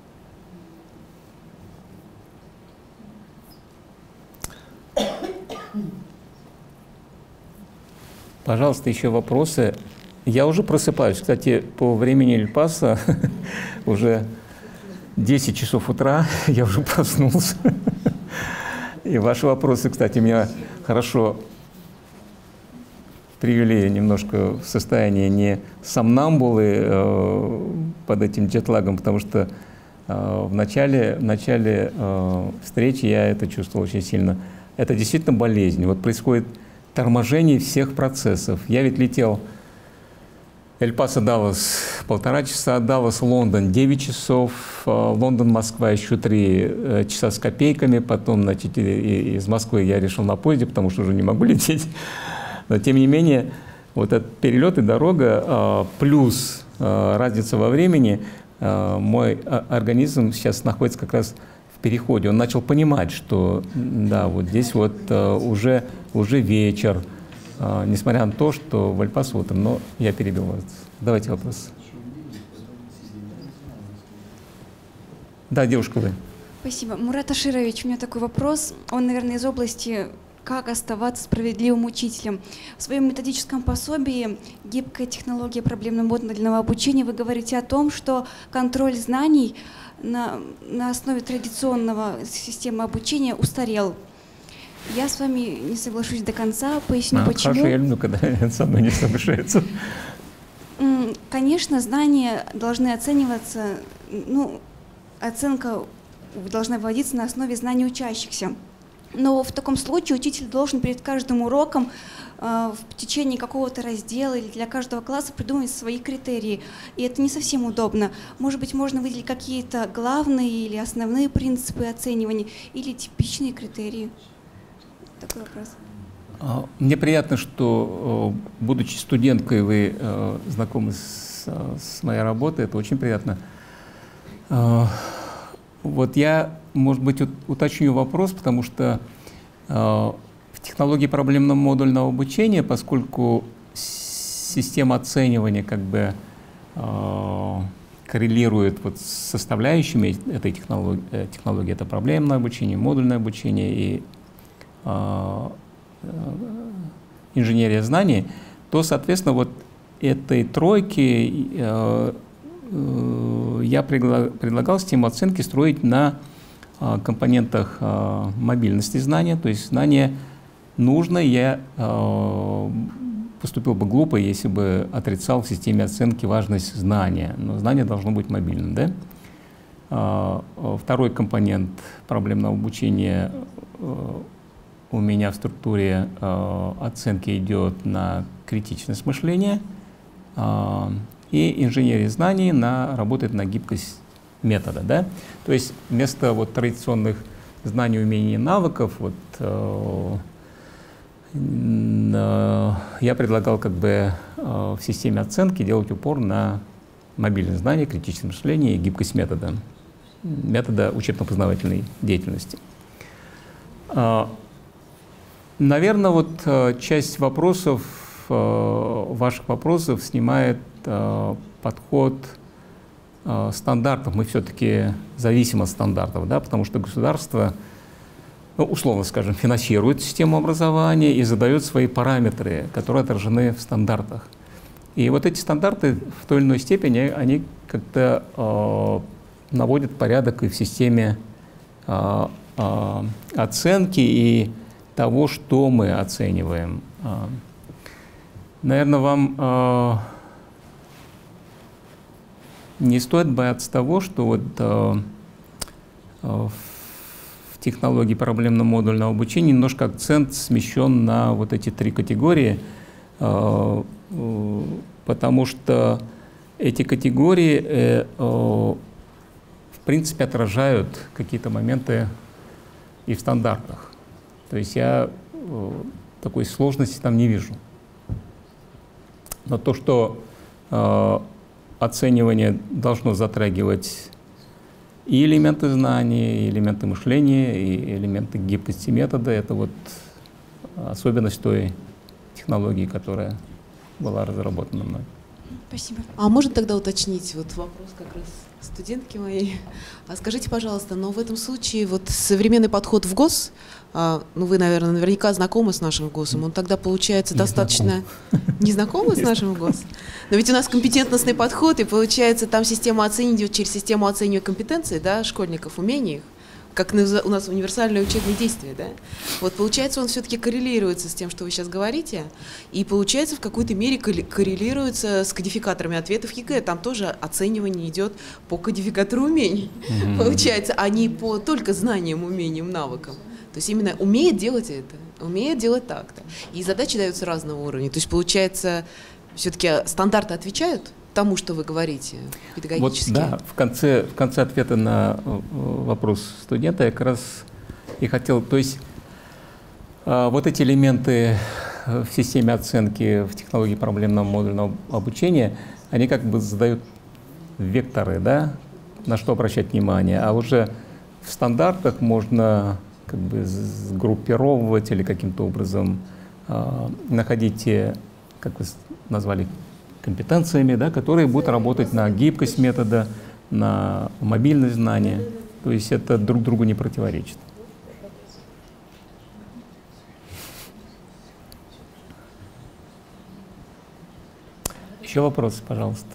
Пожалуйста, еще вопросы. Я уже просыпаюсь. Кстати, по времени Эль-Пасо уже 10 часов утра, я уже проснулся. И ваши вопросы, кстати, меня хорошо привели немножко в состояние не сомнамбулы под этим джетлагом, потому что в начале встречи я это чувствовал очень сильно. Это действительно болезнь. Вот происходит торможение всех процессов. Я ведь летел Эль-Пасо, Даллас 1,5 часа, Даллас, Лондон 9 часов, Лондон, Москва еще 3 часа с копейками, потом, значит, из Москвы я решил на поезде, потому что уже не могу лететь. Но тем не менее, вот этот перелет и дорога, плюс разница во времени, мой организм сейчас находится как раз в переходе. Он начал понимать, что да, вот здесь вот уже вечер, несмотря на то, что в Эль-Пасо утром, но я перебил вас. Давайте вопрос. Да, девушка, вы. Спасибо. Мурат Аширович, у меня такой вопрос. Он, наверное, из области «Как оставаться справедливым учителем». В своем методическом пособии «Гибкая технология проблемно-модульного обучения» вы говорите о том, что контроль знаний на основе традиционного системы обучения устарел. Я с вами не соглашусь до конца, поясню почему. Хорошо, я люблю, когда со мной не соглашаются. Конечно, знания должны оцениваться, ну, оценка должна вводиться на основе знаний учащихся. Но в таком случае учитель должен перед каждым уроком в течение какого-то раздела или для каждого класса придумать свои критерии. И это не совсем удобно. Может быть, можно выделить какие-то главные или основные принципы оценивания или типичные критерии. Такой вопрос. Мне приятно, что, будучи студенткой, вы знакомы с моей работой. Это очень приятно. Вот я, может быть, уточню вопрос, потому что в технологии проблемно-модульного обучения, поскольку система оценивания как бы коррелирует вот с составляющими этой технологии, это проблемное обучение, модульное обучение и инженерия знаний, то, соответственно, вот этой тройке я предлагал систему оценки строить на компонентах мобильности знания, то есть знание нужно. Я поступил бы глупо, если бы отрицал в системе оценки важность знания, но знание должно быть мобильным, да? Второй компонент проблемного обучения у меня в структуре оценки идет на критичность мышления, и инженерия знаний работает на гибкость метода. Да? То есть вместо вот традиционных знаний, умений и навыков я предлагал как бы в системе оценки делать упор на мобильные знания, критичное мышление и гибкость метода учебно-познавательной деятельности. Наверное, вот часть вопросов, ваших вопросов снимает подход стандартов. Мы все-таки зависим от стандартов, да, потому что государство, ну, условно скажем, финансирует систему образования и задает свои параметры, которые отражены в стандартах. И вот эти стандарты в той или иной степени, они как-то наводят порядок и в системе оценки и того, что мы оцениваем. Наверное, вам не стоит бояться того, что вот в технологии проблемно-модульного обучения немножко акцент смещен на вот эти три категории, потому что эти категории в принципе отражают какие-то моменты и в стандартах. То есть я такой сложности там не вижу. Но то, что оценивание должно затрагивать и элементы знаний, и элементы мышления, и элементы гибкости метода, это вот особенность той технологии, которая была разработана мной. Спасибо. А можно тогда уточнить вот вопрос как раз студентки моей? Скажите, пожалуйста, но в этом случае вот современный подход в ГОС, ну вы, наверное, наверняка знакомы с нашим ГОСом, он тогда получается достаточно... Не знакомы с нашим ГОСом? Но ведь у нас компетентностный подход, и получается там система оценивания идет через систему оценивания компетенций, да, школьников, умений, как у нас универсальное учебное действие, да? Вот получается, он все-таки коррелируется с тем, что вы сейчас говорите, и получается в какой-то мере коррелируется с кодификаторами ответов ЕГЭ. Там тоже оценивание идет по кодификатору умений, получается, а не по только знаниям, умениям, навыкам. То есть именно умеет делать это, умеет делать так-то. И задачи даются разного уровня. То есть получается, все-таки стандарты отвечают тому, что вы говорите, педагогически? Вот, да, в конце ответа на вопрос студента я как раз и хотел, то есть вот эти элементы в системе оценки в технологии проблемного модульного обучения, они как бы задают векторы, да, на что обращать внимание, а уже в стандартах можно как бы сгруппировывать или каким-то образом находить те, как вы назвали, компетенциями, да, которые будут работать на гибкость метода, на мобильность знания. То есть это друг другу не противоречит. Еще вопросы, пожалуйста.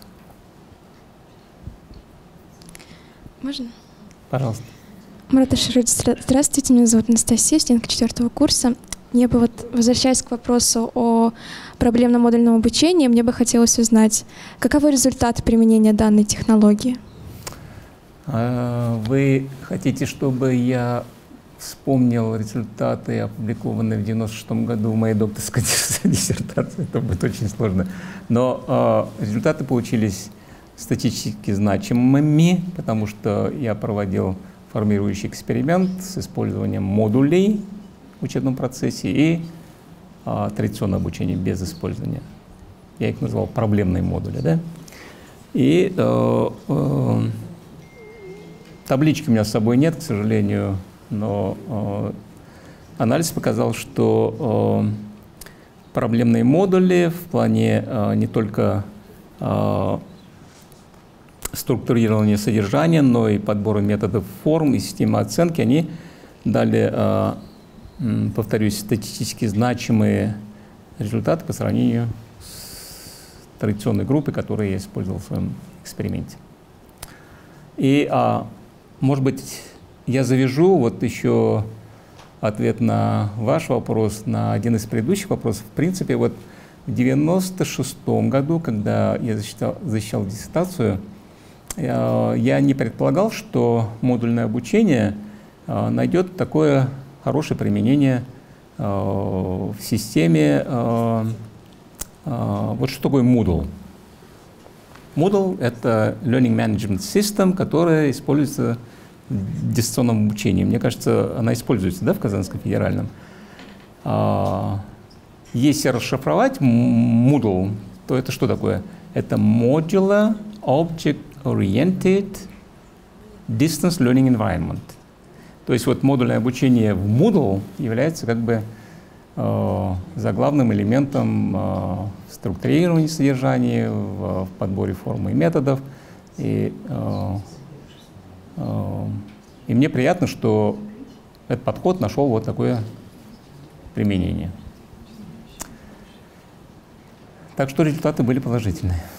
Можно? Пожалуйста. Мурат Аширович, здравствуйте, меня зовут Анастасия, студентка 4 курса. Я бы вот, возвращаясь к вопросу о проблемно-модульном обучении, мне бы хотелось узнать, каковы результаты применения данной технологии? Вы хотите, чтобы я вспомнил результаты, опубликованные в 1996 году в моей докторской диссертации? Это будет очень сложно. Но результаты получились статистически значимыми, потому что я проводил формирующий эксперимент с использованием модулей в учебном процессе и традиционное обучение без использования. Я их назвал проблемные модули. Да? И таблички у меня с собой нет, к сожалению, но анализ показал, что проблемные модули в плане не только структурирования содержания, но и подбора методов форм и системы оценки, они дали, повторюсь, статистически значимые результаты по сравнению с традиционной группой, которую я использовал в своем эксперименте. И, может быть, я завяжу вот еще ответ на ваш вопрос, на один из предыдущих вопросов. В принципе, вот в 1996 году, когда я защищал диссертацию, я не предполагал, что модульное обучение найдет такое хорошее применение в системе. Вот что такое Moodle? Moodle — это Learning Management System, которая используется в дистанционном обучении. Мне кажется, она используется, да, в Казанском федеральном. Если расшифровать Moodle, то это что такое? Это Modular Object Oriented Distance Learning Environment. То есть вот модульное обучение в Moodle является как бы заглавным элементом структурирования содержания, в подборе форм и методов. И мне приятно, что этот подход нашел вот такое применение. Так что результаты были положительные.